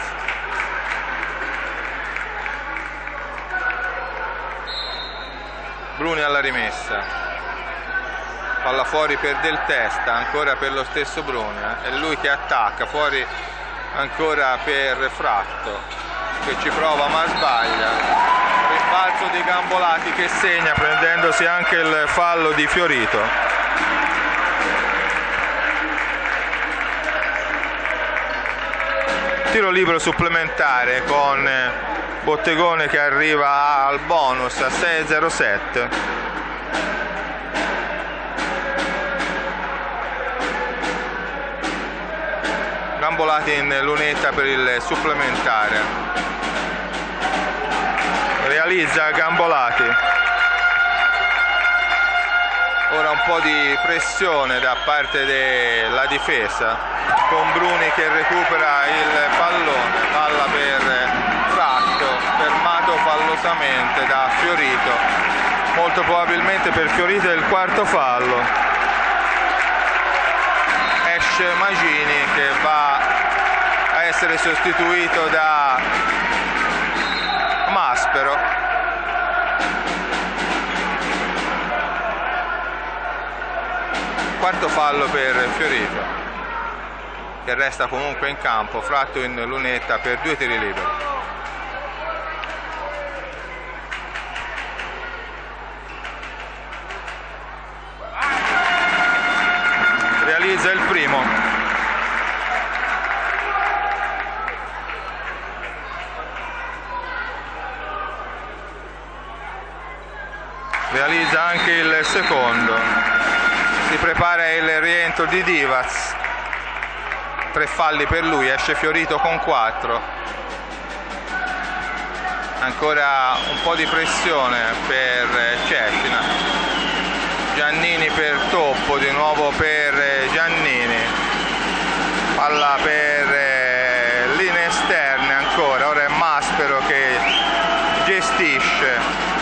Bruni alla rimessa, palla fuori per Del Testa, ancora per lo stesso Bruni, è lui che attacca, fuori ancora per Fratto che ci prova ma sbaglia, balzo di Gambolati che segna, prendendosi anche il fallo di Fiorito. Tiro libero supplementare con Bottegone che arriva al bonus a 6-0-7. Gambolati in lunetta per il supplementare. Realizza Gambolati. Ora un po' di pressione da parte della difesa, con Bruni che recupera il pallone, palla per Fratto, fermato fallosamente da Fiorito, molto probabilmente per Fiorito è il quarto fallo. Esce Magini che va a essere sostituito da Maspero. Quarto fallo per Fiorito, che resta comunque in campo. Fratto in lunetta per 2 tiri liberi. Realizza il primo. Realizza anche il secondo. Si prepara il rientro di Divac. 3 falli per lui, esce Fiorito con 4. Ancora un po' di pressione per Cecina. Giannini per Toppo, di nuovo per Giannini. Palla per linee esterne ancora, ora è Maspero che gestisce.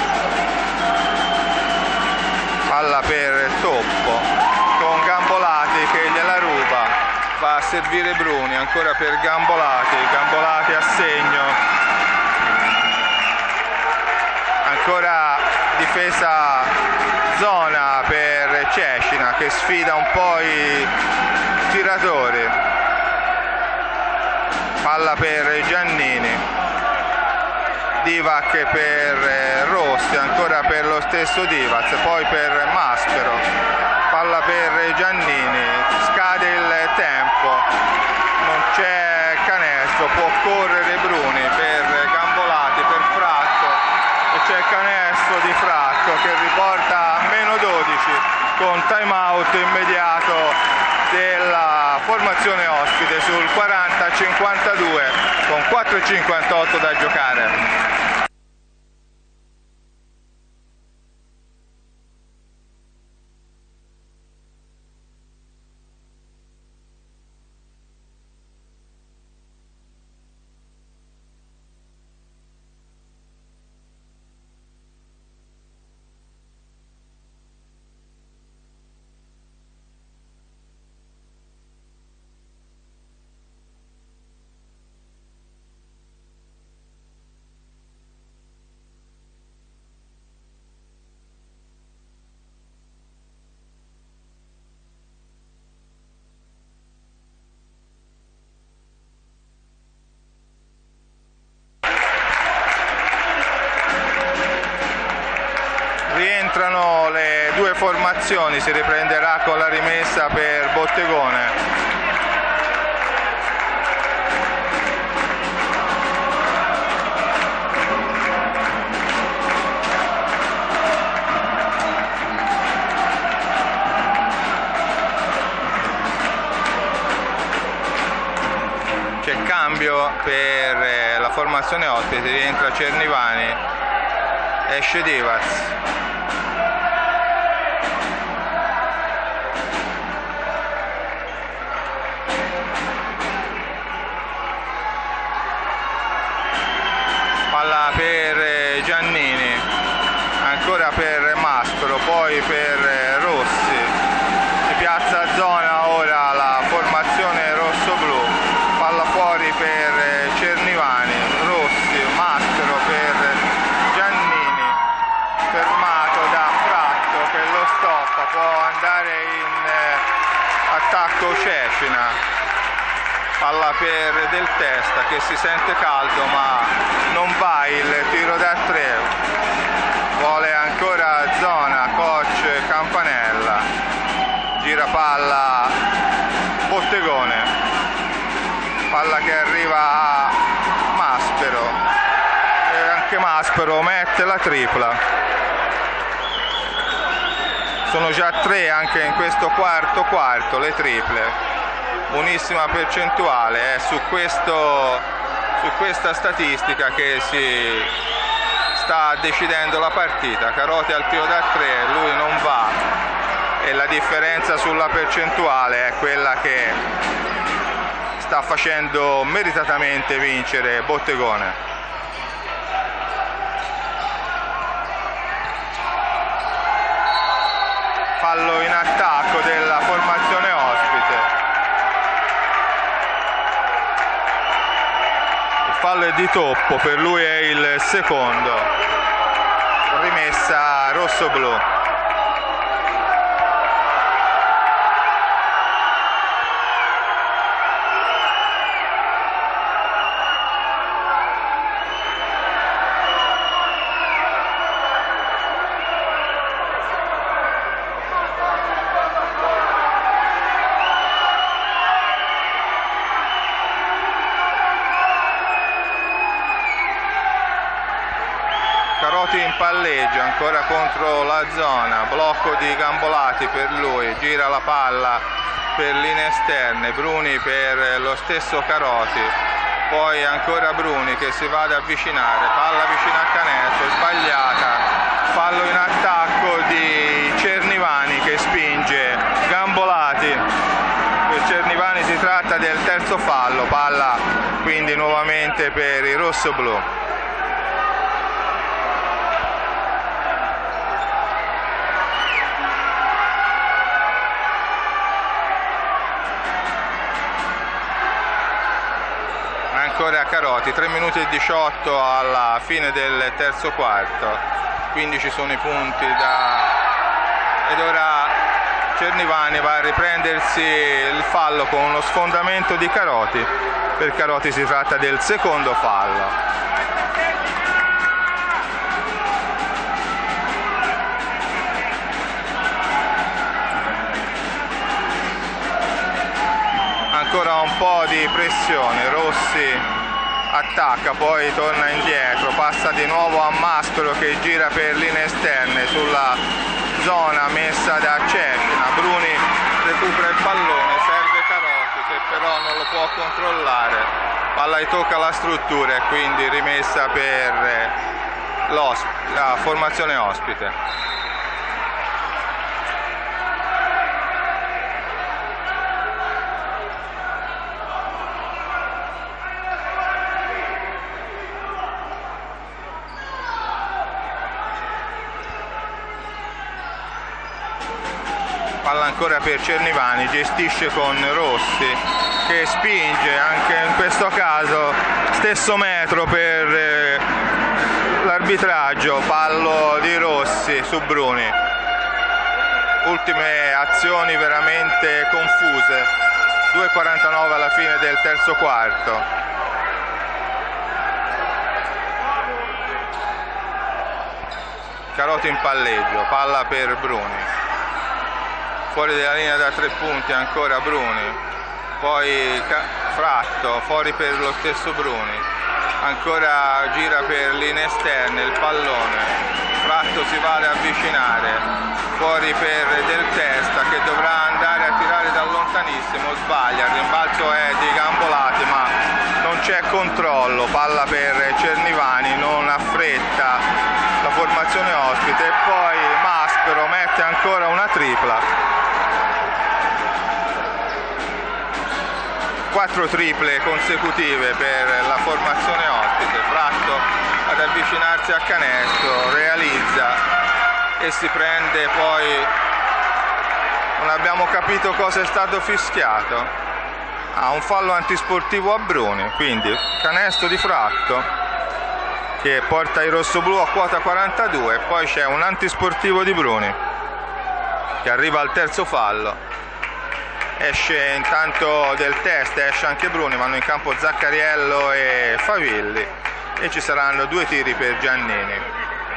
Palla per Toppo, con Gambolati che gliela ruba, va a servire Bruni, ancora per Gambolati, Gambolati a segno, ancora difesa zona per Cecina che sfida un po' i tiratori, palla per Giannini. Divac per Rossi, ancora per lo stesso Divac, poi per Maspero, palla per Giannini, scade il tempo, non c'è canestro, può correre Bruni per Gambolati, per Fratto, e c'è il canestro di Fratto che riporta a -12 con time out immediato della formazione ospite sul 40-52 con 4,58 da giocare. Rientrano le due formazioni, si riprenderà con la rimessa per Bottegone. C'è cambio per la formazione ospite, rientra Cernivani, esce Divac. Palla per Giannini, ancora per Maspero, poi per Rossi. Si piazza a zona ora la formazione rosso-blu. Palla fuori per Cernivani, Rossi, Maspero per Giannini, fermato da Fratto che lo stoppa, può andare in attacco Cecina. palla per Del Testa che si sente caldo ma non va il tiro da 3, vuole ancora zona coach Campanella, gira palla Bottegone, palla che arriva a Maspero e anche Maspero mette la tripla. Sono già 3 anche in questo quarto le triple, buonissima percentuale, è su questa statistica che si sta decidendo la partita. Caroti al tiro da 3, lui non va e la differenza sulla percentuale è quella che sta facendo meritatamente vincere Bottegone. Fallo in attacco della formazione ospite. Il fallo è di Toppo, per lui è il secondo. Rimessa rosso-blu. Caroti in palleggio, ancora contro la zona, blocco di Gambolati per lui, gira la palla per linee esterne, Bruni per lo stesso Caroti, poi ancora Bruni che si va ad avvicinare, palla vicino a canestro, sbagliata, fallo in attacco di Cernivani che spinge Gambolati, per Cernivani si tratta del terzo fallo, palla quindi nuovamente per i rossoblu. Ancora Caroti, 3 minuti e 18 alla fine del terzo quarto, quindi ci sono i punti ed ora Cernivani va a riprendersi il fallo con uno sfondamento di Caroti, per Caroti si tratta del secondo fallo. Ancora un po' di pressione, Rossi attacca, poi torna indietro, passa di nuovo a Maspero che gira per linee esterne sulla zona messa da Cecina, Bruni recupera il pallone, serve Caroti che però non lo può controllare, palla gli tocca la struttura e quindi rimessa per la formazione ospite. Palla ancora per Cernivani, gestisce con Rossi che spinge anche in questo caso, stesso metro per l'arbitraggio, fallo di Rossi su Bruni. Ultime azioni veramente confuse, 2:49 alla fine del terzo quarto. Caroti in palleggio, palla per Bruni. Fuori dalla linea da 3 punti ancora Bruni, poi Fratto fuori per lo stesso Bruni, ancora gira per linee esterne il pallone, Fratto si va ad avvicinare, fuori per Del Testa che dovrà andare a tirare da lontanissimo, sbaglia, il rimbalzo è di Gambolati ma non c'è controllo, palla per Cernivani, non affretta la formazione ospite e poi Maspero mette ancora una tripla. 4 triple consecutive per la formazione ospite, Fratto ad avvicinarsi a canestro, realizza e si prende poi, non abbiamo capito cosa è stato fischiato, un fallo antisportivo a Bruni, quindi canestro di Fratto che porta i rossoblù a quota 42 e poi c'è un antisportivo di Bruni che arriva al terzo fallo. esce intanto del test, esce anche Bruni, vanno in campo Zaccariello e Favilli e ci saranno 2 tiri per Giannini.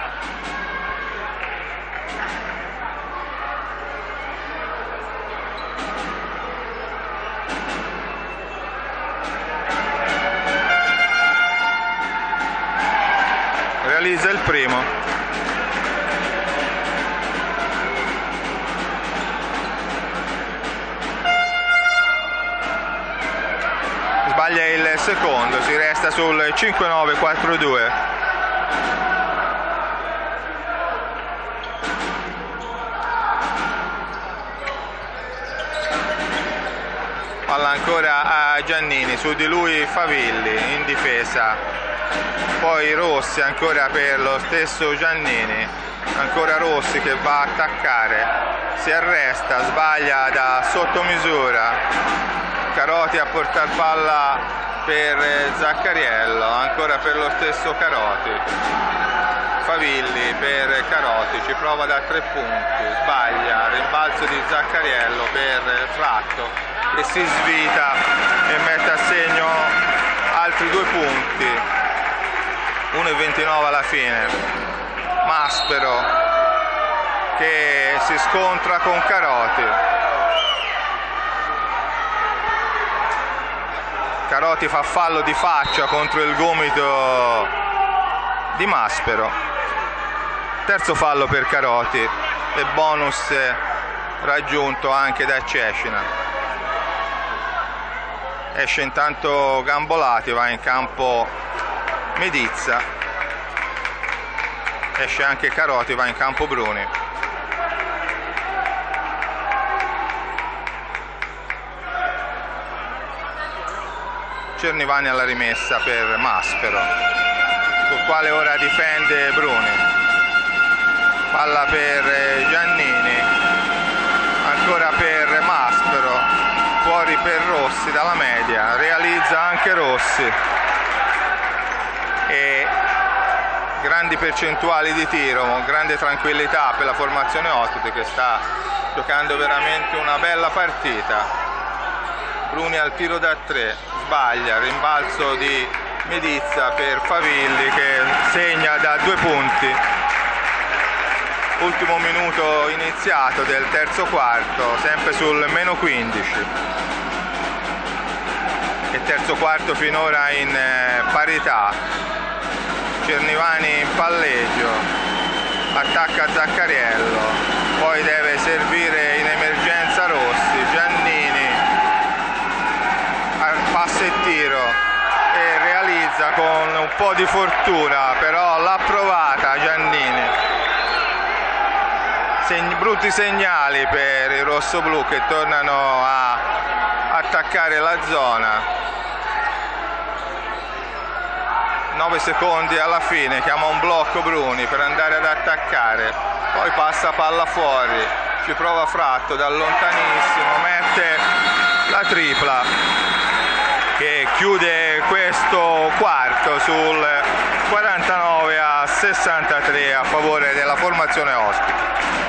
Realizza il primo. Sbaglia il secondo, si resta sul 5-9-4-2. Palla ancora a Giannini, su di lui Favilli in difesa. Poi Rossi ancora per lo stesso Giannini, ancora Rossi che va a attaccare, si arresta, sbaglia da sottomisura, Caroti a portare palla per Zaccariello, ancora per lo stesso Caroti, Favilli per Caroti, ci prova da 3 punti, sbaglia, rimbalzo di Zaccariello per Fratto e si svita e mette a segno altri 2 punti. 1,29 alla fine. Maspero che si scontra con Caroti. Caroti fa fallo di faccia contro il gomito di Maspero. Terzo fallo per Caroti e bonus raggiunto anche da Cecina. Esce intanto Gambolati, va in campo Medizza, esce anche Caroti, va in campo Bruni. Cernivani alla rimessa per Maspero, sul quale ora difende Bruni. Palla per Giannini, ancora per Maspero, fuori per Rossi dalla media, realizza anche Rossi. E grandi percentuali di tiro, grande tranquillità per la formazione ospite che sta giocando veramente una bella partita. Bruni al tiro da 3, sbaglia, rimbalzo di Medizza per Favilli che segna da 2 punti. Ultimo minuto iniziato del terzo quarto, sempre sul meno 15. E terzo quarto finora in parità. Cernivani in palleggio, attacca Zaccariello, poi deve servire in emergenza Rossi, Giannini, passa e tiro e realizza con un po' di fortuna, però l'ha provata Giannini. Brutti segnali per i rossoblù che tornano a attaccare la zona. 9 secondi alla fine, chiama un blocco Bruni per andare ad attaccare, poi passa palla fuori, ci prova Fratto da lontanissimo, mette la tripla che chiude questo quarto sul 49-63 a favore della formazione ospite.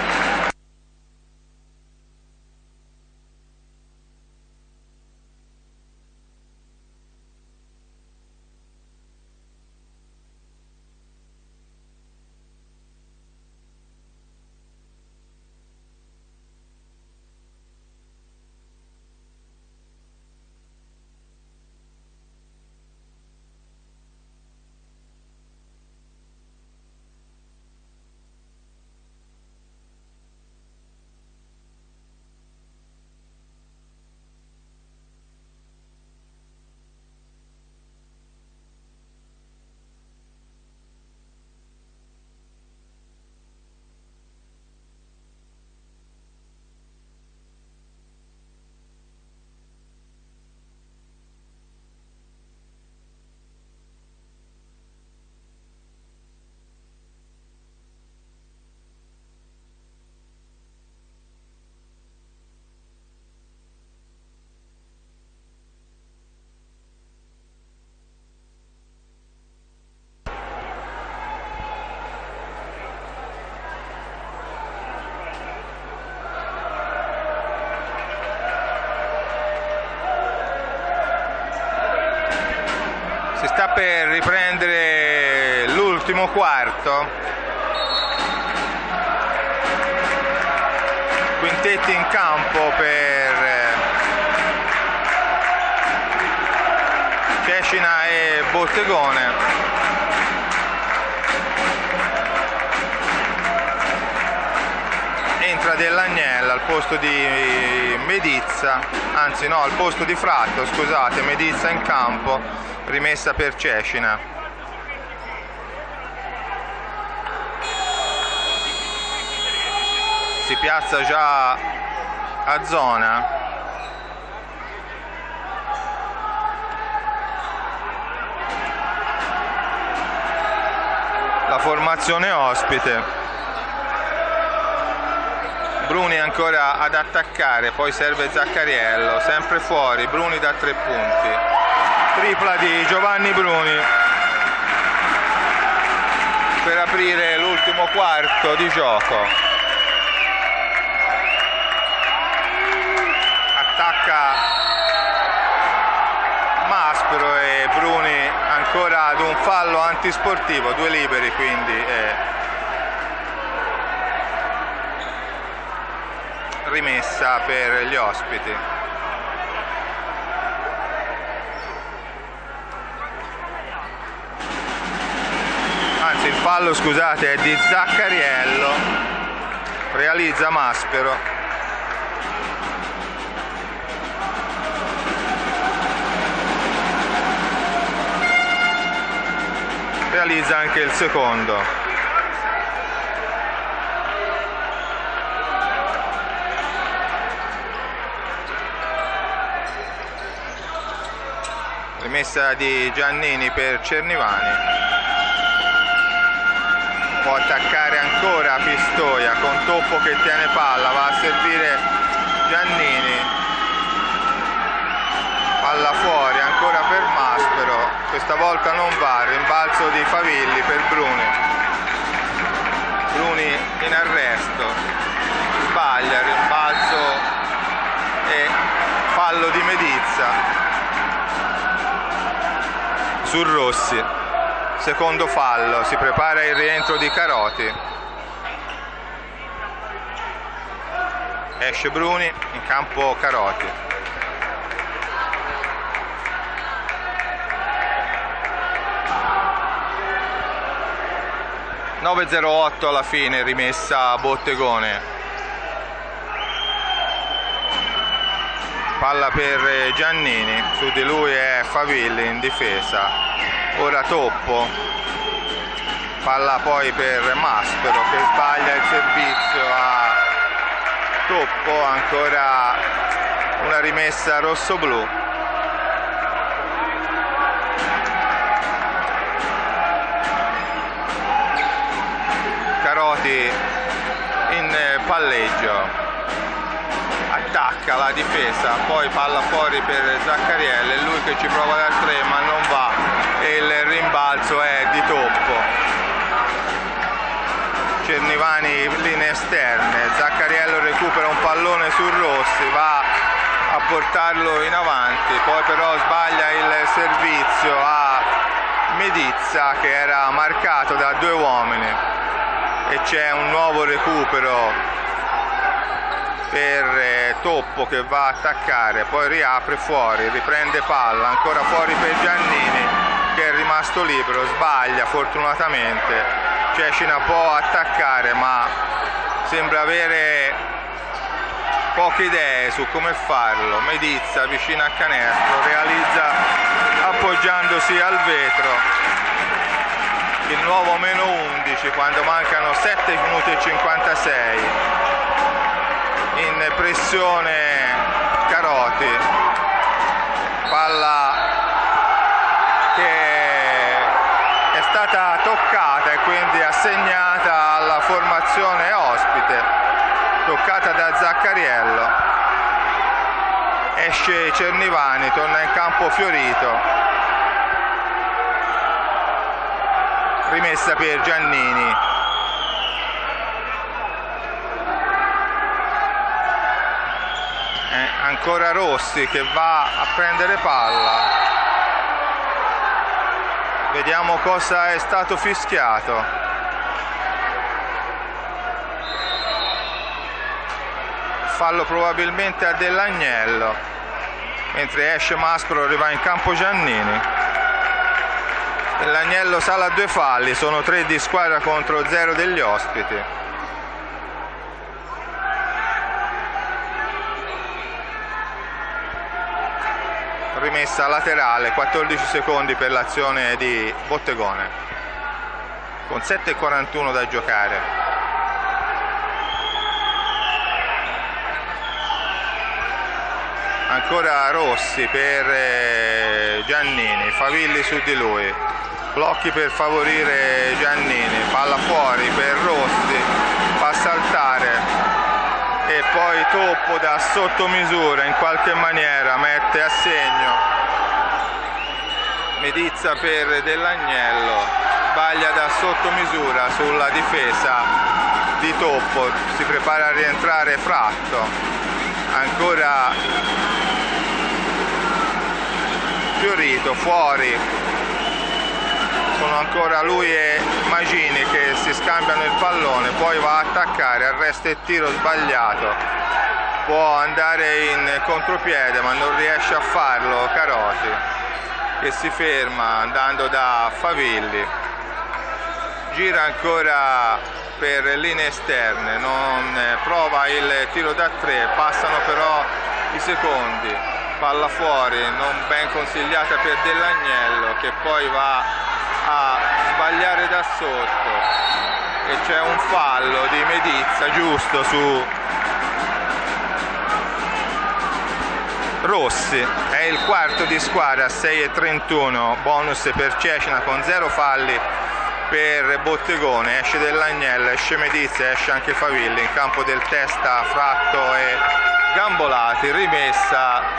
Si sta per riprendere l'ultimo quarto. Quintetti in campo per Cecina e Bottegone. Entra Dell'Agnella al posto di Medizza, anzi no, al posto di Fratto, scusate, Medizza in campo, rimessa per Cecina. Si piazza già a zona. La formazione ospite. Bruni ancora ad attaccare, poi serve Zaccariello, sempre fuori, Bruni da 3 punti. Tripla di Giovanni Bruni per aprire l'ultimo quarto di gioco. Attacca Maspero e Bruni ancora ad un fallo antisportivo, 2 liberi quindi. Rimessa per gli ospiti. Anzi, il fallo, scusate, è di Zaccariello, realizza Maspero. Realizza anche il secondo. Rimessa di Giannini per Cernivani. Può attaccare ancora Pistoia con Toppo che tiene palla, va a servire Giannini. Palla fuori ancora per Maspero, questa volta non va, rimbalzo di Favilli per Bruni. Bruni in arresto, sbaglia, rimbalzo e fallo di Medizza su Rossi. Secondo fallo, si prepara il rientro di Caroti. Esce Bruni, in campo Caroti. (9:08) alla fine, rimessa a Bottegone. Palla per Giannini, su di lui è Favilli in difesa. Ora Toppo, palla poi per Maspero che sbaglia il servizio a Toppo, ancora una rimessa rosso-blu. Caroti in palleggio. Attacca la difesa, poi palla fuori per Zaccariello, è lui che ci prova da 3 ma non va e il rimbalzo è di Toppo. Cernivani linee esterne, Zaccariello recupera un pallone su Rossi, va a portarlo in avanti, poi però sbaglia il servizio a Medizza che era marcato da 2 uomini e c'è un nuovo recupero per Toppo che va a attaccare, poi riapre fuori, riprende palla, ancora fuori per Giannini che è rimasto libero, sbaglia fortunatamente. Cecina può attaccare ma sembra avere poche idee su come farlo. Medizza vicino a canestro, realizza appoggiandosi al vetro il nuovo -11 quando mancano 7 minuti e 56. In pressione Caroti, palla che è stata toccata e quindi assegnata alla formazione ospite, toccata da Zaccariello. Esce Cernivani, torna in campo Fiorito, rimessa per Giannini. Ancora Rossi che va a prendere palla, Vediamo cosa è stato fischiato. Fallo probabilmente a Dell'Agnello, mentre esce Mascolo, arriva in campo Giannini. Dell'Agnello sale a 2 falli, sono 3 di squadra contro 0 degli ospiti. Rimessa laterale, 14 secondi per l'azione di Bottegone, con 7:41 da giocare. Ancora Rossi per Giannini, Favilli su di lui, blocchi per favorire Giannini, palla fuori per Rossi, fa saltare e poi toppo da sottomisura, in qualche maniera mette a segno Medizza per Dell'Agnello, sbaglia da sottomisura sulla difesa di toppo, si prepara a rientrare Fratto, ancora Fiorito fuori, sono ancora lui e Magini che si scambiano il pallone, poi va a attaccare, arresta il tiro sbagliato, può andare in contropiede ma non riesce a farlo Caroti, che si ferma andando da Favilli, gira ancora per linee esterne, non prova il tiro da 3, passano però i secondi, palla fuori, non ben consigliata per Dell'Agnello, che poi va a sbagliare da sotto e c'è un fallo di Medizza giusto su Rossi, è il quarto di squadra, 6:31, bonus per Cecina con 0 falli per Bottegone, esce Dell'Agnello, esce Medizza, esce anche Favilli, in campo del Testa, Fratto e Gambolati, rimessa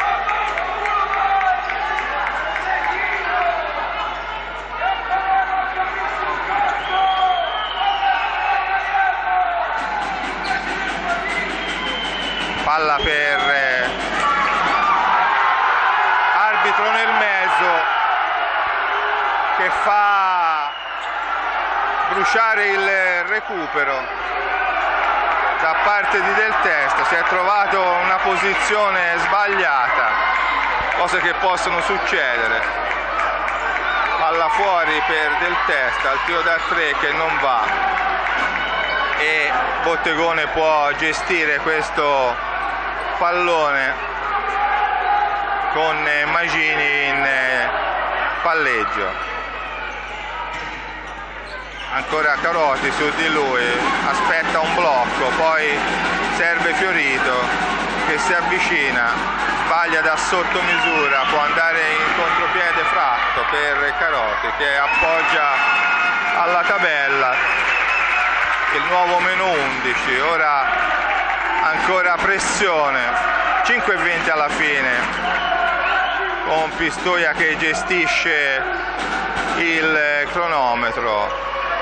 palla per arbitro nel mezzo che fa bruciare il recupero da parte di Del Testa, si è trovato una posizione sbagliata, cose che possono succedere, palla fuori per Del Testa, al tiro da 3 che non va e Bottegone può gestire questo pallone con Magini in palleggio. Ancora Caroti su di lui, aspetta un blocco, poi serve Fiorito che si avvicina, sbaglia da sottomisura, può andare in contropiede Fratto per Caroti che appoggia alla tabella, il nuovo meno 11, ora ancora pressione, 5:20 alla fine, con Pistoia che gestisce il cronometro.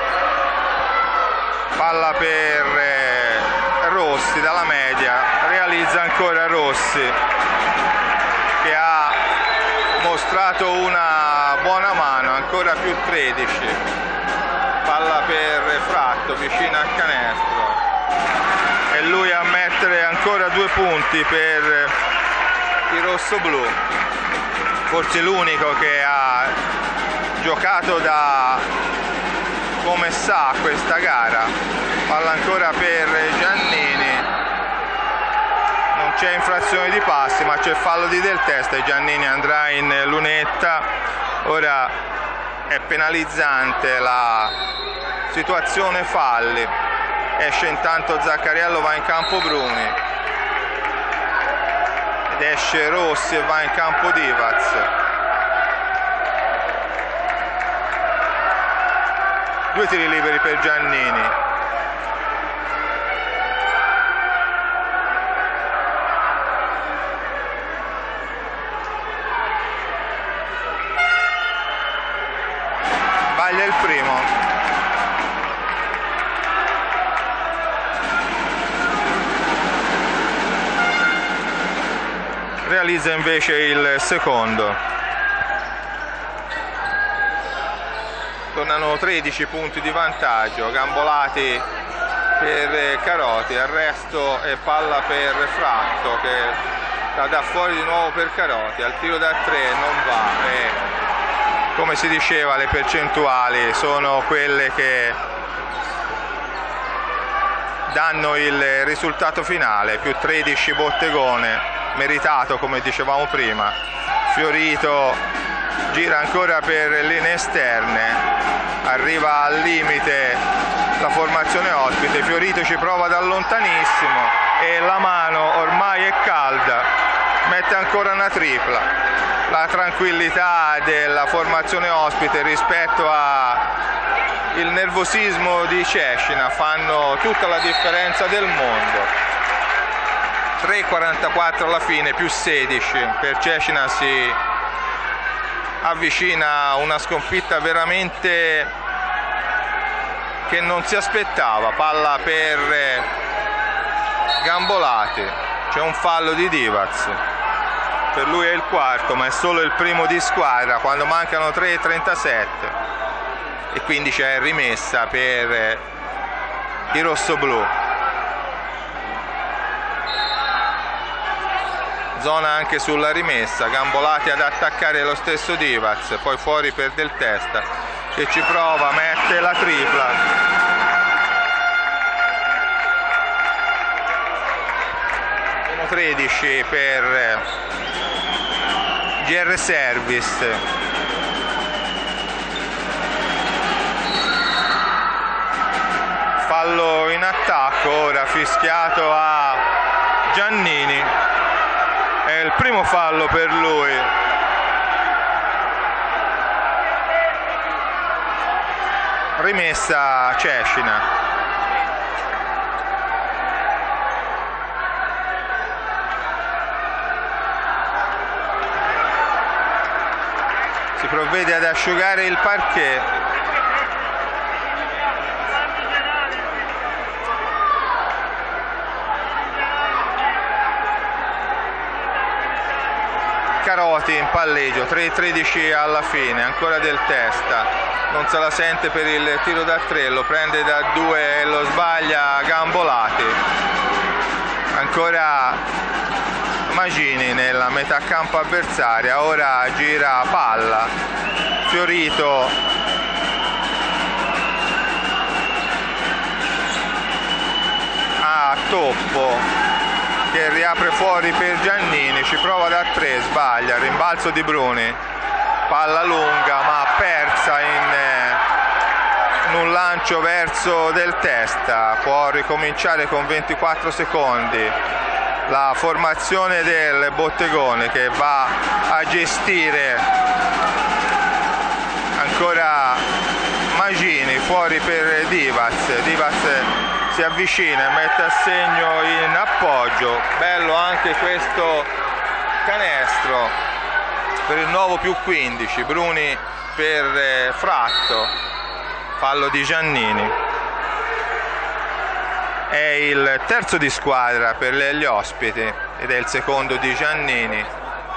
Palla per Rossi dalla media, realizza ancora Rossi che ha mostrato una buona mano, ancora più 13, palla per Fratto vicino al canestro e lui a mettere ancora 2 punti per i rossoblù, forse l'unico che ha giocato da come sa questa gara. Palla ancora per Giannini, non c'è infrazione di passi ma c'è fallo di Del Testa e Giannini andrà in lunetta. Ora è penalizzante la situazione falli, esce intanto Zaccariello, va in campo Bruni ed esce Rossi e va in campo Divaz. Due tiri liberi per Giannini. Sbaglia il primo. Realizza invece il secondo. tornano 13 punti di vantaggio, Gambolati per Caroti, arresto e palla per Fratto che la dà fuori di nuovo per Caroti, al tiro da 3 non va e come si diceva le percentuali sono quelle che danno il risultato finale, più 13 Bottegone, meritato come dicevamo prima. Fiorito gira ancora per linee esterne, arriva al limite la formazione ospite, Fiorito ci prova da lontanissimo e la mano ormai è calda, mette ancora una tripla. La tranquillità della formazione ospite rispetto al nervosismo di Cescina fanno tutta la differenza del mondo. 3,44 alla fine, più 16 per Cescina, si avvicina a una sconfitta veramente che non si aspettava. Palla per Gambolati, c'è un fallo di Divac, per lui è il quarto ma è solo il primo di squadra quando mancano 3,37 e quindi c'è rimessa per i rossoblù. Zona anche sulla rimessa, Gambolati ad attaccare lo stesso Divac, poi fuori per Del Testa che ci prova, mette la tripla. 13 per GR Service. Fallo in attacco ora fischiato a Giannini, è il primo fallo per lui. Rimessa Cescina. Si provvede ad asciugare il parquet. Caroti in palleggio, 3,13 alla fine, ancora Del Testa, non se la sente per il tiro da 3, lo prende da 2 e lo sbaglia Gambolati. Ancora Magini nella metà campo avversaria, ora gira palla, Fiorito a Toppo che riapre fuori per Giannini, ci prova da 3, sbaglia, rimbalzo di Bruni, palla lunga ma persa in un lancio verso Del Testa, può ricominciare con 24 secondi. La formazione del Bottegone che va a gestire ancora Magini, fuori per Divac. Divac si avvicina e mette a segno in appoggio. Bello anche questo canestro per il nuovo più 15. Bruni per Fratto, fallo di Giannini. È il terzo di squadra per gli ospiti ed è il secondo di Giannini.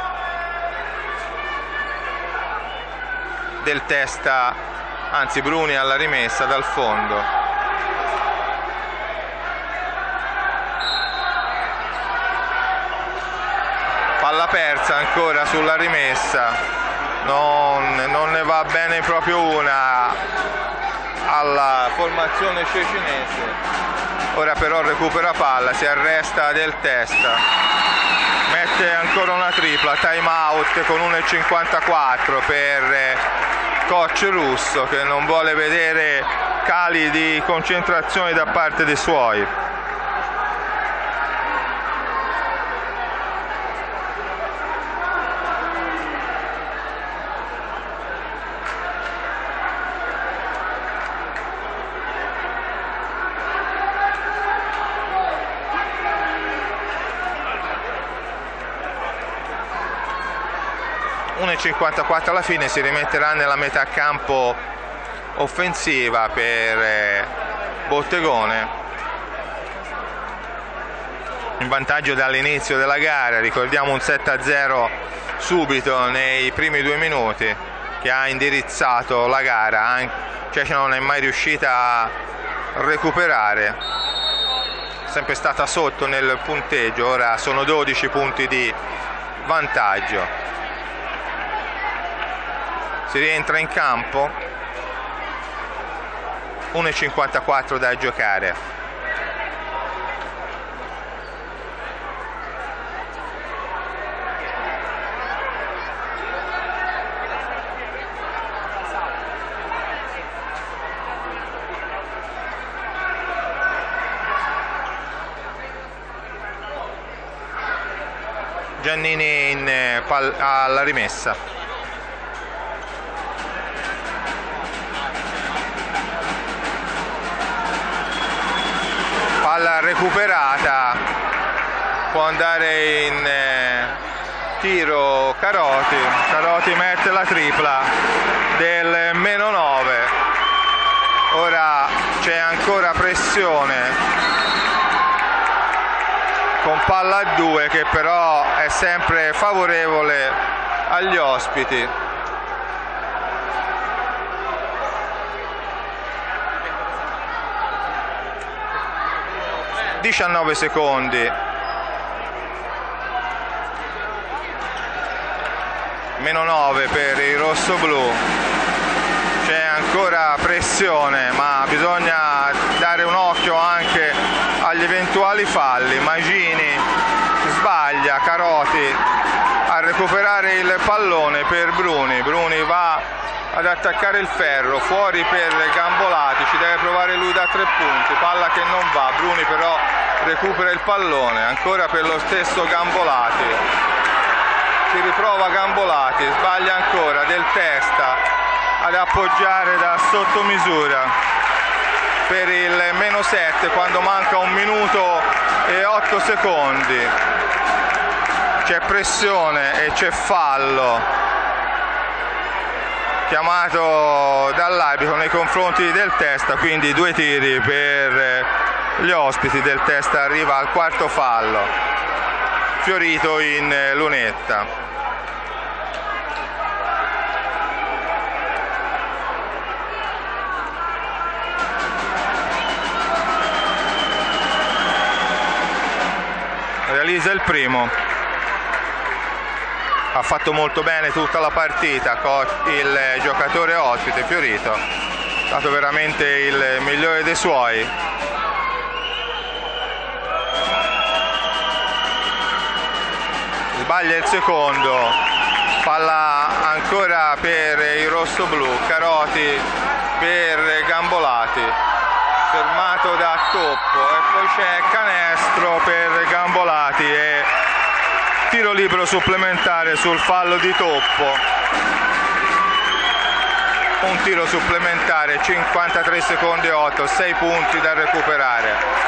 Del Testa, anzi Bruni alla rimessa dal fondo. Palla persa ancora sulla rimessa, non ne va bene proprio una alla formazione cecinese. Ora però recupera palla, si arresta Del Testa, mette ancora una tripla, time out con 1,54 per coach russo che non vuole vedere cali di concentrazione da parte dei suoi. .54 alla fine, si rimetterà nella metà campo offensiva per Bottegone, in vantaggio dall'inizio della gara. Ricordiamo un 7-0 subito nei primi 2 minuti. che ha indirizzato la gara, Cece non è mai riuscita a recuperare, sempre stata sotto nel punteggio, ora sono 12 punti di vantaggio. Si rientra in campo, 1,54 da giocare. Giannini alla rimessa. Palla recuperata, può andare in tiro Caroti mette la tripla del -9. Ora c'è ancora pressione con palla a 2, che però è sempre favorevole agli ospiti. (19 secondi). -9 per il rossoblu. C'è ancora pressione, ma bisogna dare un occhio anche agli eventuali falli. Magini sbaglia, Caroti a recuperare il pallone per Bruni. Bruni va ad attaccare il ferro, fuori per Gambolati, ci deve provare lui da 3 punti, palla che non va. Bruni però recupera il pallone, ancora per lo stesso Gambolati. Si riprova Gambolati, sbaglia ancora, del testa ad appoggiare da sottomisura per il -7 quando manca 1 minuto e 8 secondi. C'è pressione e c'è fallo chiamato dall'arbitro nei confronti del Testa, quindi 2 tiri per gli ospiti. Del Testa arriva al 4º fallo, Fiorito in lunetta. Realizza il primo, ha fatto molto bene tutta la partita il giocatore ospite Fiorito, è stato veramente il migliore dei suoi. Sbaglia il secondo, palla ancora per il rossoblu, Caroti per Gambolati, fermato da Toppo, e poi c'è canestro per Gambolati e tiro libero supplementare sul fallo di Toppo. Un tiro supplementare, 53 secondi e 8, 6 punti da recuperare.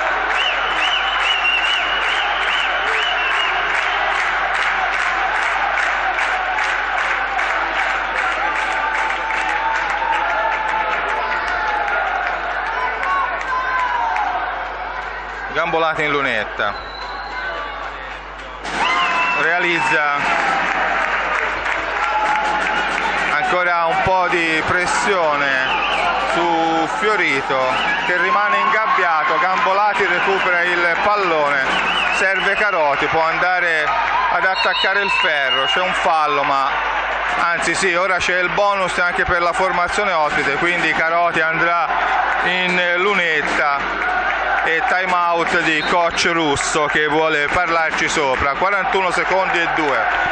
Gambolati in lunetta, realizza ancora un po' di pressione su Fiorito che rimane ingabbiato. Gambolati recupera il pallone, serve Caroti, può andare ad attaccare il ferro, c'è un fallo, ma anzi sì, ora c'è il bonus anche per la formazione ospite, quindi Caroti andrà in lunetta e time out di coach Russo che vuole parlarci sopra. 41 secondi e 2.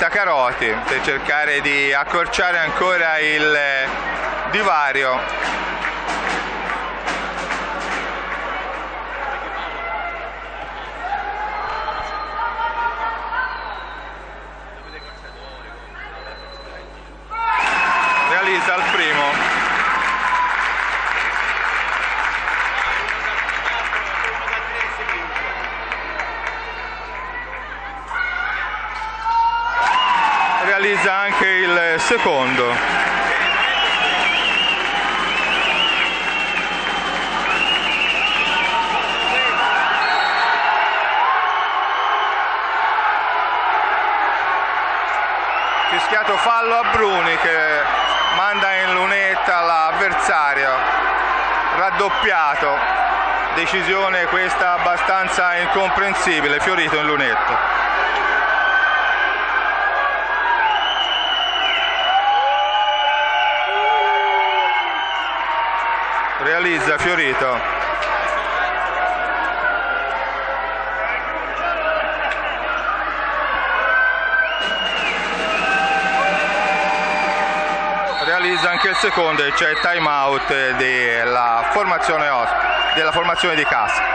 lunetta Caroti per cercare di accorciare ancora il divario. Realizza il primo. Realizza anche il secondo. Fischiato fallo a Bruni che manda in lunetta l'avversario, raddoppiato, decisione questa abbastanza incomprensibile, Fiorito in lunetta. Realizza Fiorito. Realizza anche il secondo e c'è il time out della formazione di Cassa.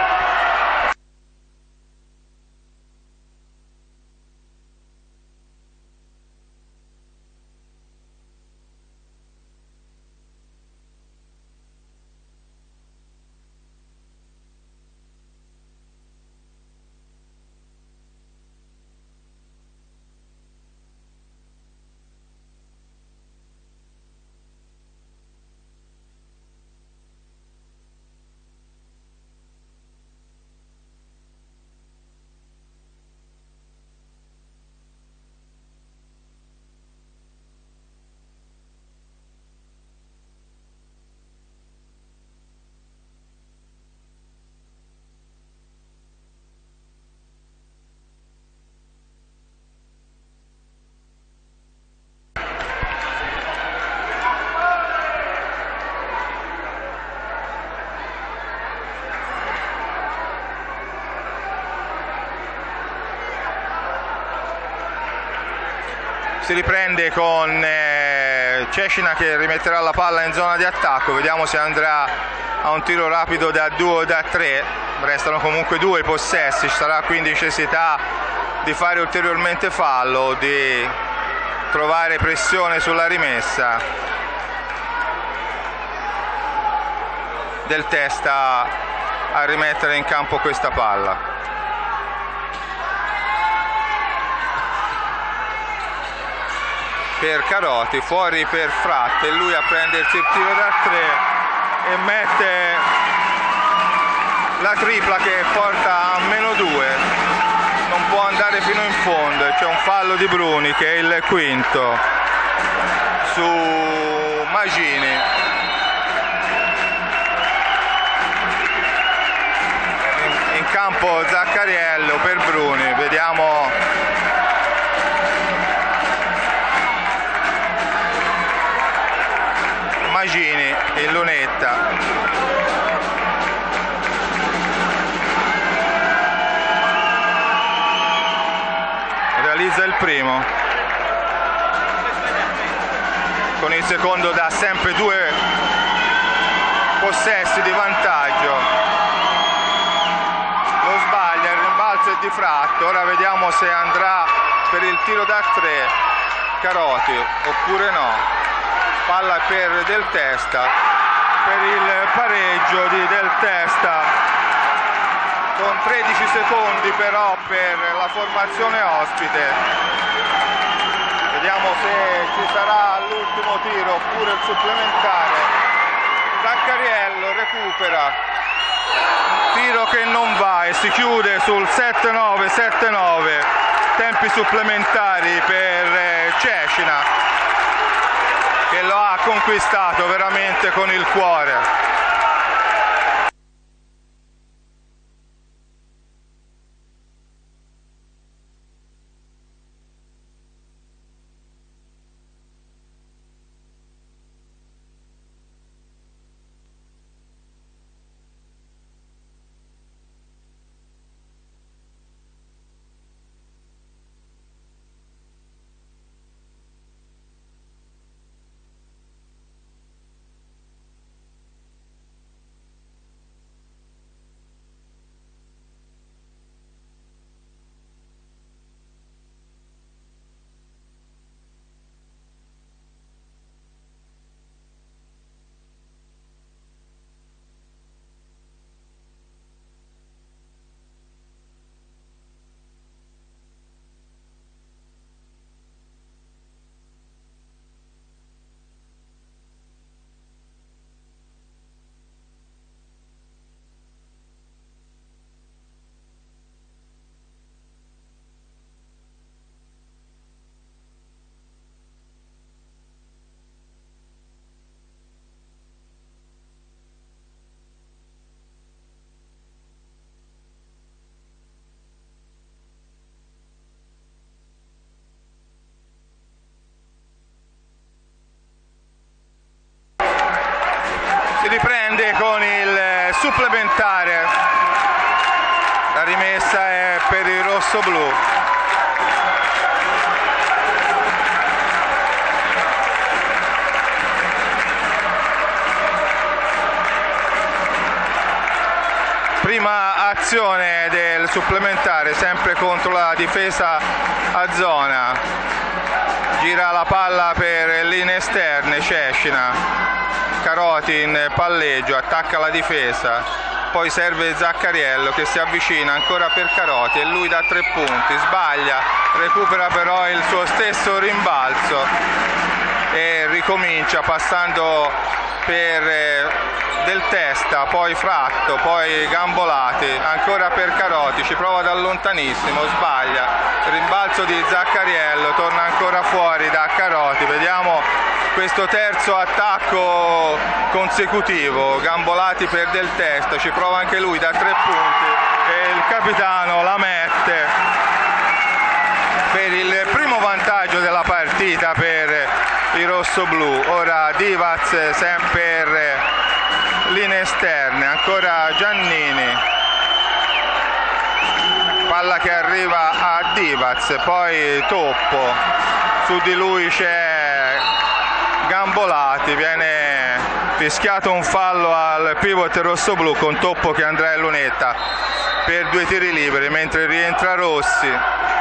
Si riprende con Cecina che rimetterà la palla in zona di attacco, vediamo se andrà a un tiro rapido da 2 o da 3, restano comunque 2 possessi, ci sarà quindi necessità di fare ulteriormente fallo, di trovare pressione sulla rimessa del Testa a rimettere in campo questa palla. Per Caroti, fuori per Fratte, lui a prendersi il tiro da 3 e mette la tripla che porta a -2, non può andare fino in fondo, c'è un fallo di Bruni che è il quinto su Magini. In campo Zaccariello per Bruni, vediamo Magini in lunetta. Realizza il primo. Con il secondo dà sempre 2 possessi di vantaggio. Lo sbaglia, il rimbalzo è di Fratto. Ora vediamo se andrà per il tiro da 3 Caroti oppure no. Palla per Del Testa, per il pareggio di Del Testa, con 13 secondi però per la formazione ospite. Vediamo se ci sarà l'ultimo tiro oppure il supplementare. Zaccariello recupera, tiro che non va e si chiude sul 7-9, 7-9, tempi supplementari per Cecina, che lo ha conquistato veramente con il cuore. si riprende con il supplementare, la rimessa è per il rossoblu. Prima azione del supplementare, sempre contro la difesa a zona, gira la palla per linee esterne Cecina, Caroti in palleggio, attacca la difesa, poi serve Zaccariello che si avvicina ancora per Caroti e lui da 3 punti, sbaglia, recupera però il suo stesso rimbalzo e ricomincia passando per Del Testa, poi Fratto, poi Gambolati, ancora per Caroti, ci prova da lontanissimo, sbaglia, rimbalzo di Zaccariello, torna ancora fuori da Caroti, vediamo questo terzo attacco consecutivo, Gambolati per Del Testa, ci prova anche lui da 3 punti e il capitano la mette per il primo vantaggio della partita per i rossoblù. Ora Divac sempre per linee esterne, ancora Giannini, palla che arriva a Divac, poi Toppo, su di lui c'è Gambolati, viene fischiato un fallo al pivot rossoblù con Toppo che andrà in lunetta per 2 tiri liberi, mentre rientra Rossi.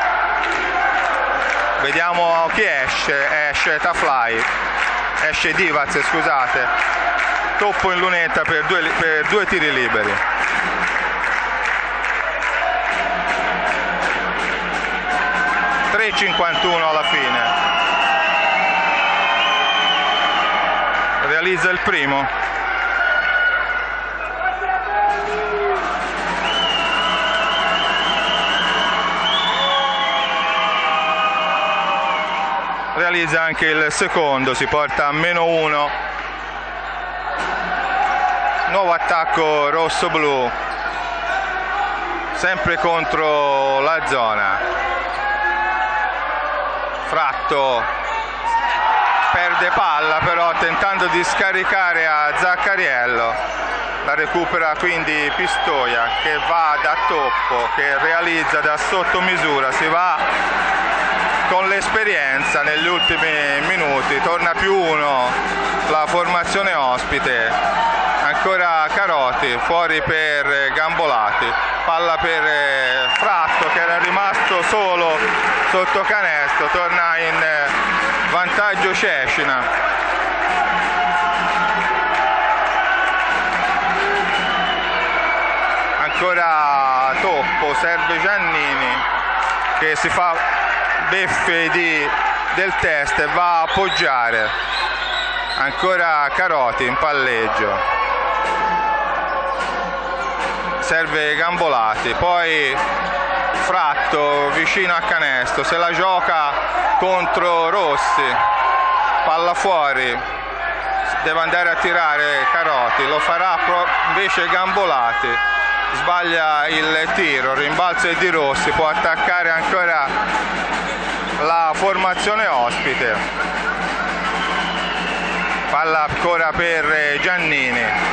Vediamo chi esce Taflai, esce Divac, scusate. Toppo in lunetta per due tiri liberi. (3:51 alla fine). Realizza il primo. Realizza anche il secondo, si porta a -1. Nuovo attacco rosso-blu, sempre contro la zona. Fratto perde palla però tentando di scaricare a Zaccariello, la recupera quindi Pistoia che va da Toppo, che realizza da sottomisura, si va con l'esperienza negli ultimi minuti, torna +1 la formazione ospite. Ancora Caroti, fuori per Gambolati, palla per Fratto che era rimasto solo sotto canestro, torna in vantaggio Cecina. Ancora Toppo, serve Giannini che si fa beffe Del Testa e va a appoggiare. Ancora Caroti in palleggio. Serve Gambolati, poi Fratto vicino a canestro, se la gioca contro Rossi, palla fuori, deve andare a tirare Caroti, lo farà invece Gambolati, sbaglia il tiro, rimbalzo è di Rossi, può attaccare ancora la formazione ospite, palla ancora per Giannini.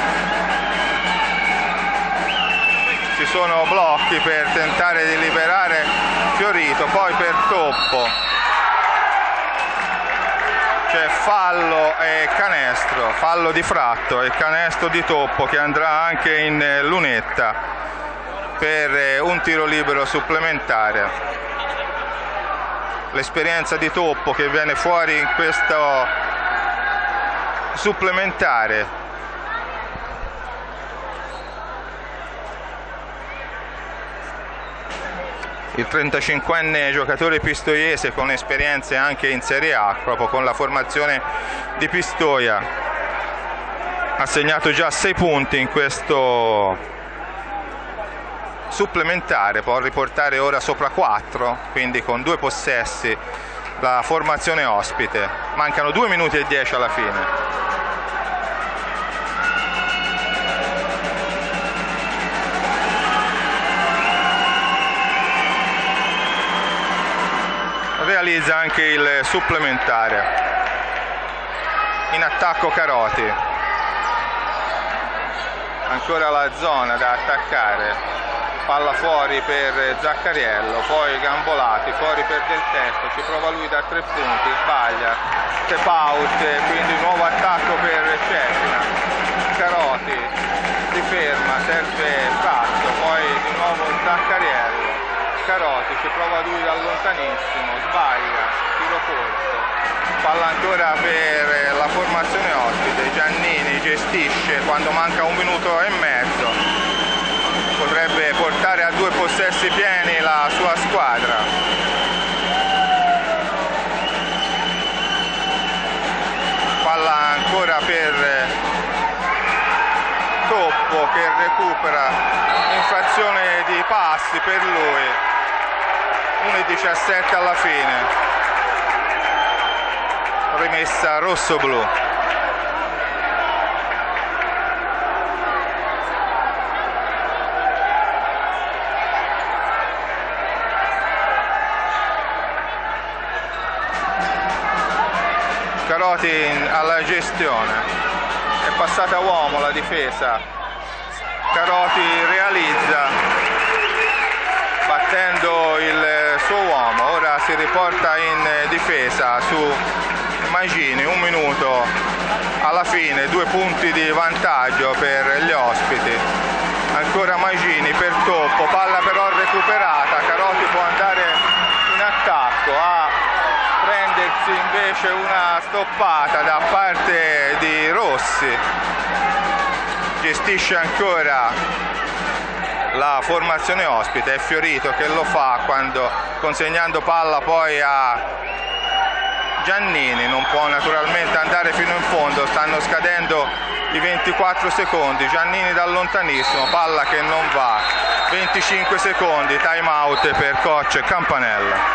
Ci sono blocchi per tentare di liberare Fiorito, poi per Toppo c'è fallo e canestro, fallo di Fratto e canestro di Toppo che andrà anche in lunetta per un tiro libero supplementare. L'esperienza di Toppo che viene fuori in questo supplementare. Il 35enne giocatore pistoiese con esperienze anche in Serie A, proprio con la formazione di Pistoia, ha segnato già 6 punti in questo supplementare, può riportare ora sopra 4, quindi con 2 possessi la formazione ospite. Mancano 2 minuti e 10 alla fine. Realizza anche il supplementare. In attacco Caroti, ancora la zona da attaccare, palla fuori per Zaccariello, poi Gambolati, fuori per Del Testo, ci prova lui da 3 punti, sbaglia, step out, quindi nuovo attacco per Cesena. Caroti si ferma, serve Fratto, poi di nuovo Zaccariello, Caroti ci prova lui da lontanissimo, sbaglia, tiro corto, palla ancora per la formazione ospite, Giannini gestisce quando manca 1 minuto e mezzo, potrebbe portare a 2 possessi pieni la sua squadra. Palla ancora per Toppo che recupera, infrazione di passi per lui, 1:17 alla fine, rimessa rosso-blu. Caroti alla gestione, è passata a uomo la difesa, Caroti realizza battendo il suo uomo, ora si riporta in difesa su Magini, 1 minuto alla fine, 2 punti di vantaggio per gli ospiti, ancora Magini per Toppo, palla però recuperata, Caroti può andare in attacco, prendersi invece una stoppata da parte di Rossi, gestisce ancora la formazione ospite, è Fiorito che lo fa quando consegnando palla poi a Giannini, non può naturalmente andare fino in fondo, stanno scadendo i 24 secondi, Giannini da lontanissimo, palla che non va, 25 secondi, time out per coach Campanella.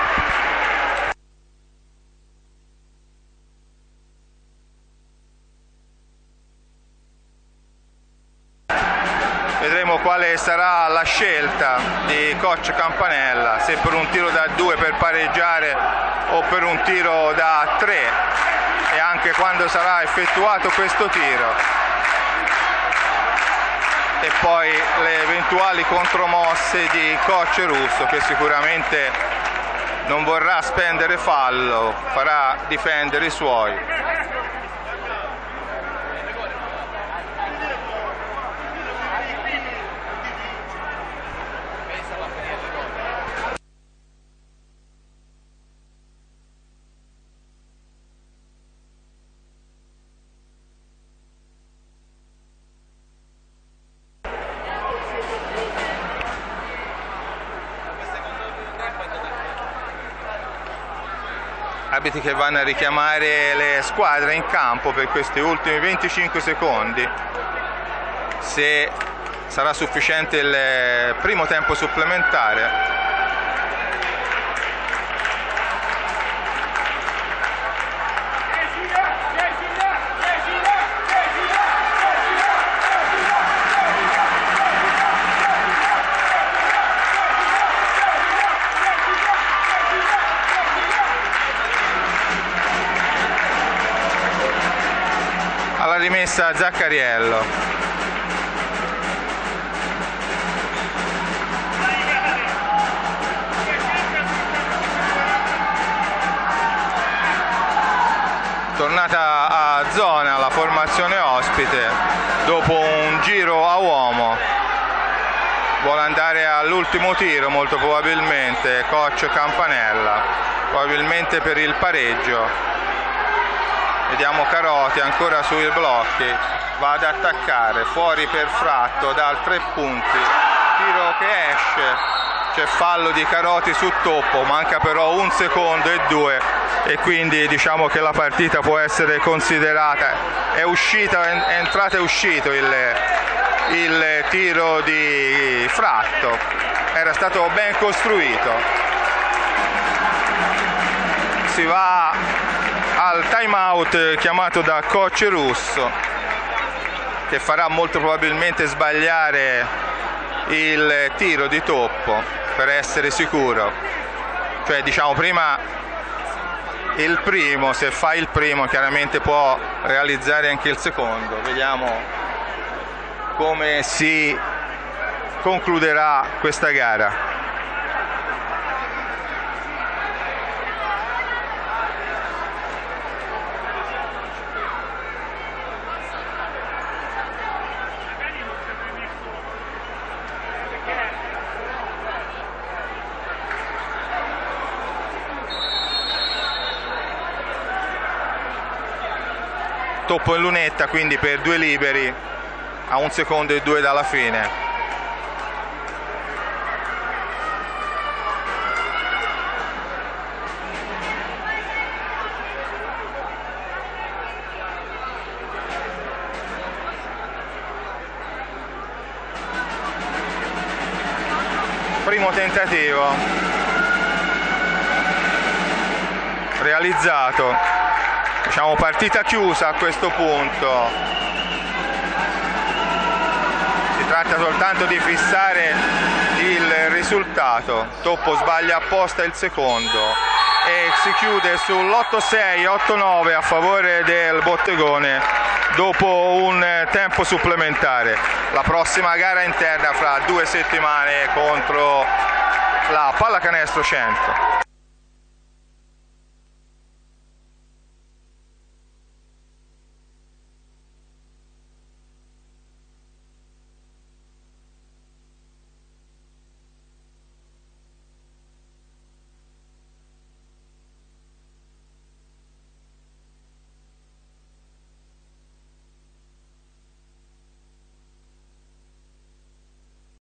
Vedremo quale sarà la scelta di coach Campanella, se per un tiro da 2 per pareggiare o per un tiro da 3, e anche quando sarà effettuato questo tiro, e poi le eventuali contromosse di coach Russo, che sicuramente non vorrà spendere fallo, farà difendere i suoi. Arbitri che vanno a richiamare le squadre in campo per questi ultimi 25 secondi, se sarà sufficiente il primo tempo supplementare. Alla rimessa Zaccariello, tornata a zona la formazione ospite dopo un giro a uomo, vuole andare all'ultimo tiro molto probabilmente coach Campanella, probabilmente per il pareggio. Vediamo Caroti ancora sui blocchi, va ad attaccare, fuori per Fratto dal 3 punti, tiro che esce, c'è fallo di Caroti su Toppo, manca però 1 secondo e 2, e quindi diciamo che la partita può essere considerata, è entrato e uscito il tiro di Fratto, era stato ben costruito. Si va al time out chiamato da coach Russo, che farà molto probabilmente sbagliare il tiro di Toppo per essere sicuro, cioè diciamo prima il primo, se fa il primo chiaramente può realizzare anche il secondo. Vediamo come si concluderà questa gara. Toppo in lunetta, quindi per 2 liberi a 1 secondo e 2 dalla fine. Primo tentativo realizzato. Diciamo partita chiusa a questo punto, si tratta soltanto di fissare il risultato. Toppo sbaglia apposta il secondo e si chiude sull'8-6, 8-9 a favore del Bottegone dopo un tempo supplementare. La prossima gara interna fra 2 settimane contro la Pallacanestro Cento.